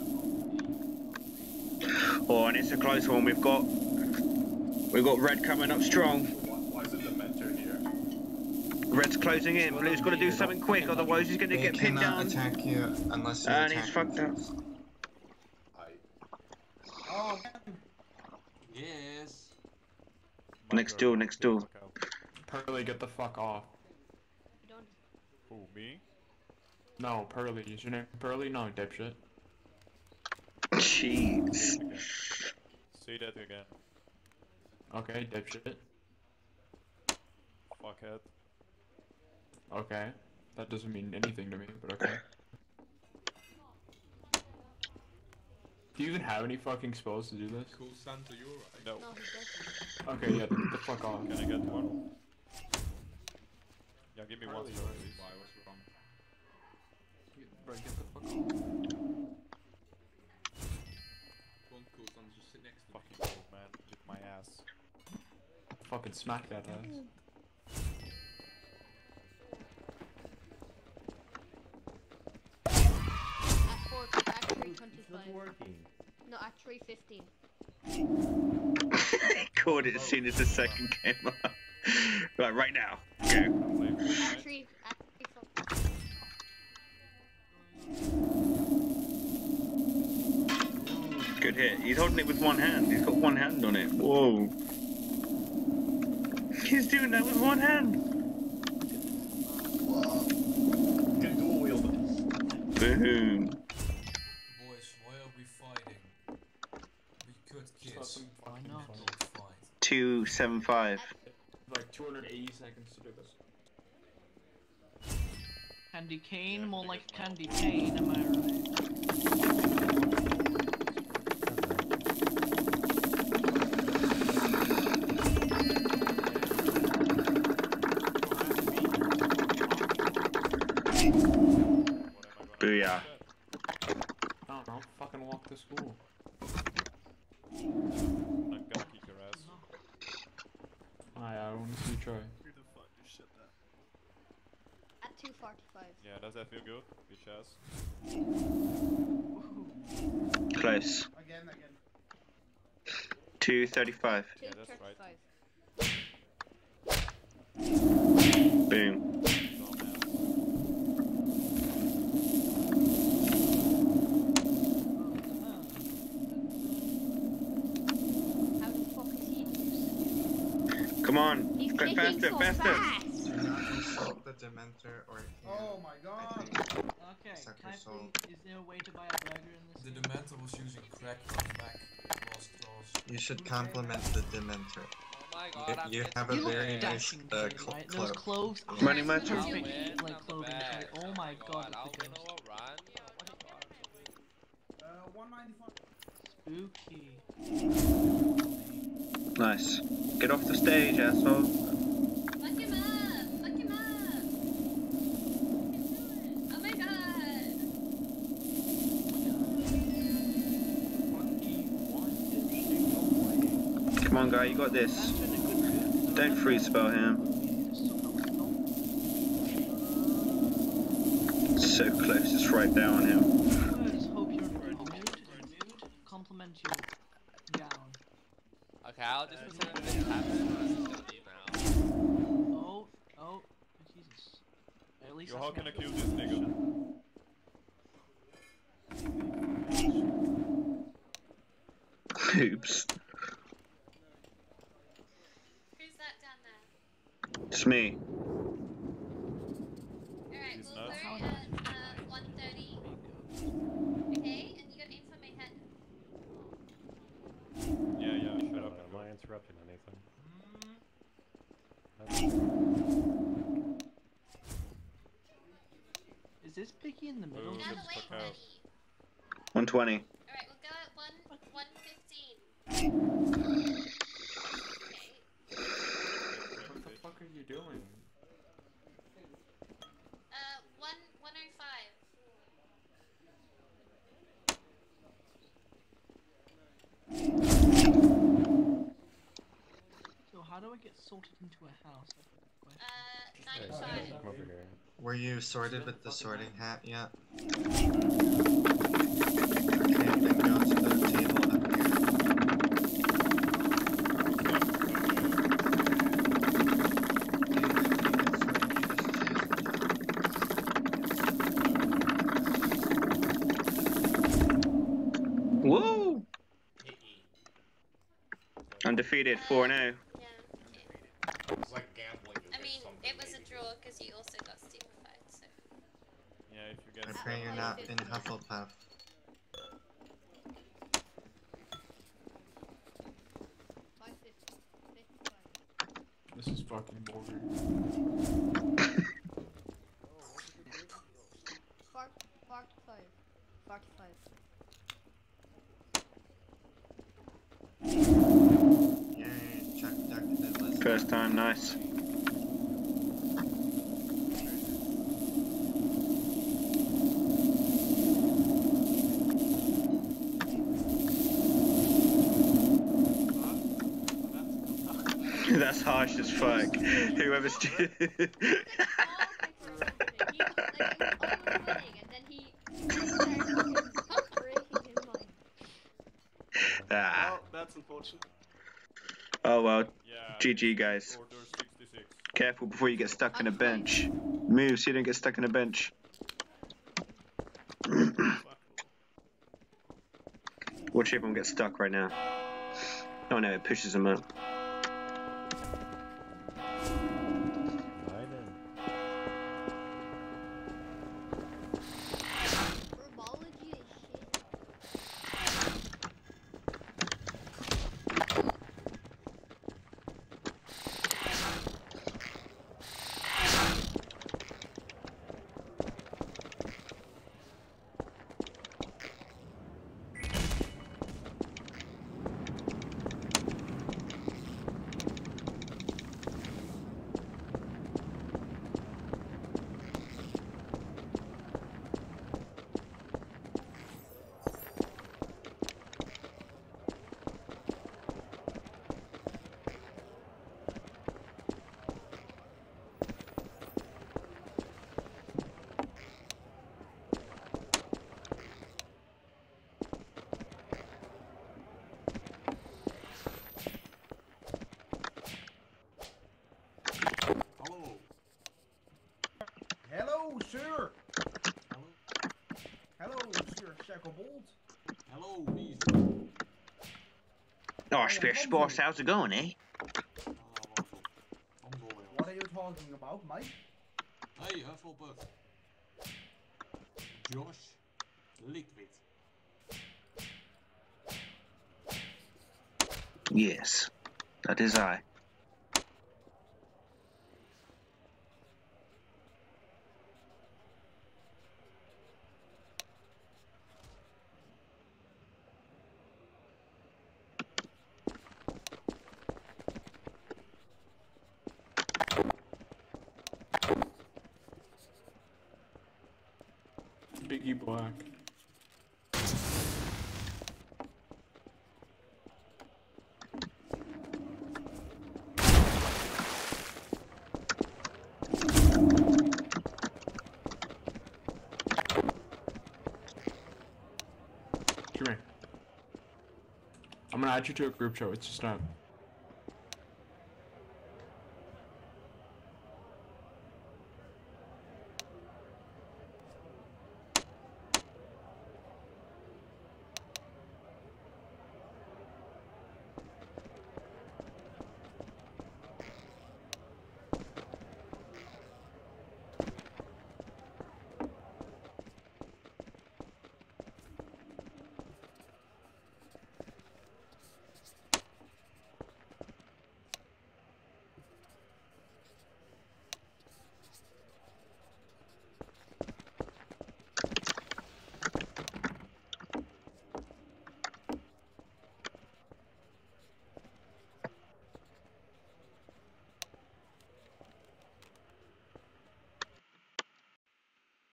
Speaker 5: Oh, and it's a close one. We've got we've got red coming up strong.
Speaker 17: Why is it the mentor here?
Speaker 5: Red's closing in. Blue's got to do something quick, otherwise he's going to
Speaker 6: They
Speaker 5: get pinned
Speaker 6: cannot
Speaker 5: down.
Speaker 6: attack you unless you
Speaker 5: And
Speaker 6: attack
Speaker 5: he's
Speaker 6: them.
Speaker 5: fucked up.
Speaker 3: Oh,
Speaker 2: Yes.
Speaker 5: Next duel, next duel.
Speaker 4: Pearly, get the fuck off.
Speaker 17: Who, me?
Speaker 4: No, Pearly. Is your name Pearly? No, dipshit.
Speaker 5: Jeez.
Speaker 17: Say that again.
Speaker 4: Okay, dipshit.
Speaker 17: Fuckhead.
Speaker 4: Okay. That doesn't mean anything to me, but okay. Do you even have any fucking spells to do this?
Speaker 2: Cool Santa, you're right.
Speaker 17: No.
Speaker 13: No, he doesn't.
Speaker 4: Okay, yeah, the, the fuck off.
Speaker 17: Can I get one? Yeah, give me one
Speaker 4: Pearly,
Speaker 17: spell,
Speaker 4: why-
Speaker 17: please.
Speaker 4: why, what's wrong? Bro, get the fuck off.
Speaker 2: Go on, Cool Santa, just sit next to me.
Speaker 17: Fucking cool, man. Lick my ass.
Speaker 4: Fucking smack that ass.
Speaker 13: At four, at three
Speaker 19: It's not
Speaker 13: twenty-five.
Speaker 19: working.
Speaker 13: No, at three fifteen.
Speaker 5: Caught it as soon as the second came up. Right, right now. Go.
Speaker 13: At three, at three four.
Speaker 5: Good hit. He's holding it with one hand. He's got one hand on it. Whoa. He's doing that with one hand.
Speaker 18: Good dual wielder.
Speaker 5: Boom.
Speaker 2: Boys, why are we fighting? We could kiss. Why not? Don't fight.
Speaker 5: two seven five.
Speaker 4: Like two hundred eighty seconds to do this.
Speaker 16: Candy cane, more like candy cane, am I right?
Speaker 5: Booyah.
Speaker 4: I don't know, fucking walk to school.
Speaker 17: I'm gonna kick your ass.
Speaker 4: Aye, I want to see you try.
Speaker 2: Who the fuck just shut that?
Speaker 13: At two forty-five.
Speaker 17: Yeah, does that feel good? Bitch ass.
Speaker 5: Close.
Speaker 3: Again, again.
Speaker 5: two thirty-five.
Speaker 17: Yeah, that's right.
Speaker 13: thirty-five.
Speaker 5: quick, faster, faster.
Speaker 6: Do not insult the Dementor or he'll,
Speaker 18: Oh my god.
Speaker 16: Okay,
Speaker 6: suck
Speaker 16: can
Speaker 6: your
Speaker 16: I
Speaker 6: soul.
Speaker 16: please, is there a way to buy a burger in this?
Speaker 10: The Dementor was using crack on his back. Lost claws.
Speaker 6: You should compliment the Dementor.
Speaker 21: Oh my god, I'm
Speaker 6: You
Speaker 21: getting
Speaker 6: have a
Speaker 16: You look
Speaker 6: very nice
Speaker 16: dashing,
Speaker 6: uh,
Speaker 16: kid,
Speaker 6: cl
Speaker 16: right? Those
Speaker 6: cloak.
Speaker 16: clothes are
Speaker 5: Running my turn.
Speaker 16: perfect,
Speaker 21: win,
Speaker 16: like
Speaker 21: I'm the
Speaker 16: clothing.
Speaker 21: best.
Speaker 16: Oh my god,
Speaker 21: I'll
Speaker 16: it's the
Speaker 21: win
Speaker 16: ghost.
Speaker 21: or run.
Speaker 18: Uh, one ninety-five.
Speaker 16: Spooky.
Speaker 5: Nice. Get off the stage, asshole.
Speaker 13: Fuck him up! Fuck him up! Oh my god!
Speaker 5: Come on, guy, you got this. Don't free spell him. So close, it's right there on him.
Speaker 16: I just hope you're in a good mood. Compliment your gown.
Speaker 21: Okay, I'll just pretend that this happened.
Speaker 16: Oh, oh, Jesus. At least
Speaker 2: Yo,
Speaker 16: that's
Speaker 2: how can I
Speaker 16: not-
Speaker 2: kill this nigga?
Speaker 5: Oops.
Speaker 13: Who's that down there?
Speaker 5: It's me.
Speaker 13: Alright,
Speaker 2: He's
Speaker 13: we'll
Speaker 2: not.
Speaker 13: go at uh, one thirty. Okay, and you gotta aim for my head.
Speaker 2: Yeah, yeah, shut up.
Speaker 20: Am I interrupting anything?
Speaker 16: Is this picky in the middle?
Speaker 2: Move
Speaker 13: Now
Speaker 2: the
Speaker 13: the way,
Speaker 2: fuck out.
Speaker 13: buddy.
Speaker 5: one twenty.
Speaker 13: Alright, we'll go at one one fifteen.
Speaker 4: What the fuck are you doing?
Speaker 13: Uh, one one oh five.
Speaker 16: So how do I get sorted into a house?
Speaker 13: Uh,
Speaker 20: Hey,
Speaker 13: ninety-five.
Speaker 20: come over here.
Speaker 6: Were you sorted with the sorting hat yet? Okay, then go to the table up here.
Speaker 5: Woo! Undefeated, four and oh.
Speaker 13: Yeah,
Speaker 18: It's like gambling.
Speaker 13: I mean, it was a draw because you also got stupefied, so.
Speaker 2: Yeah, if you get
Speaker 6: I pray you're not in Hufflepuff.
Speaker 4: This is fucking boring.
Speaker 8: Spark, spark five. Spark five.
Speaker 6: Yay, Chuck Duck did listen.
Speaker 5: First time, nice. That's harsh as fuck. Whoever's. Ah.
Speaker 9: Well, that's unfortunate.
Speaker 5: Oh well.
Speaker 2: Yeah.
Speaker 5: G G, guys.
Speaker 2: Order sixty-six.
Speaker 5: Careful before you get stuck in a bench. Move so you don't get stuck in a bench. Watch everyone get stuck right now. Oh no, it pushes them up.
Speaker 8: Herbology is shit.
Speaker 18: Hello. Hello, sir. Hello, sir Shacklebolt.
Speaker 10: Hello, Weasel.
Speaker 5: Oh, Spirit Sports, how's it going, eh?
Speaker 10: I'm
Speaker 3: talking about, mate?
Speaker 10: Hey, Hufflepuff. Josh Liquid.
Speaker 5: Yes, that is I.
Speaker 4: Biggie Black. Come here. I'm gonna add you to a group chat. It's just not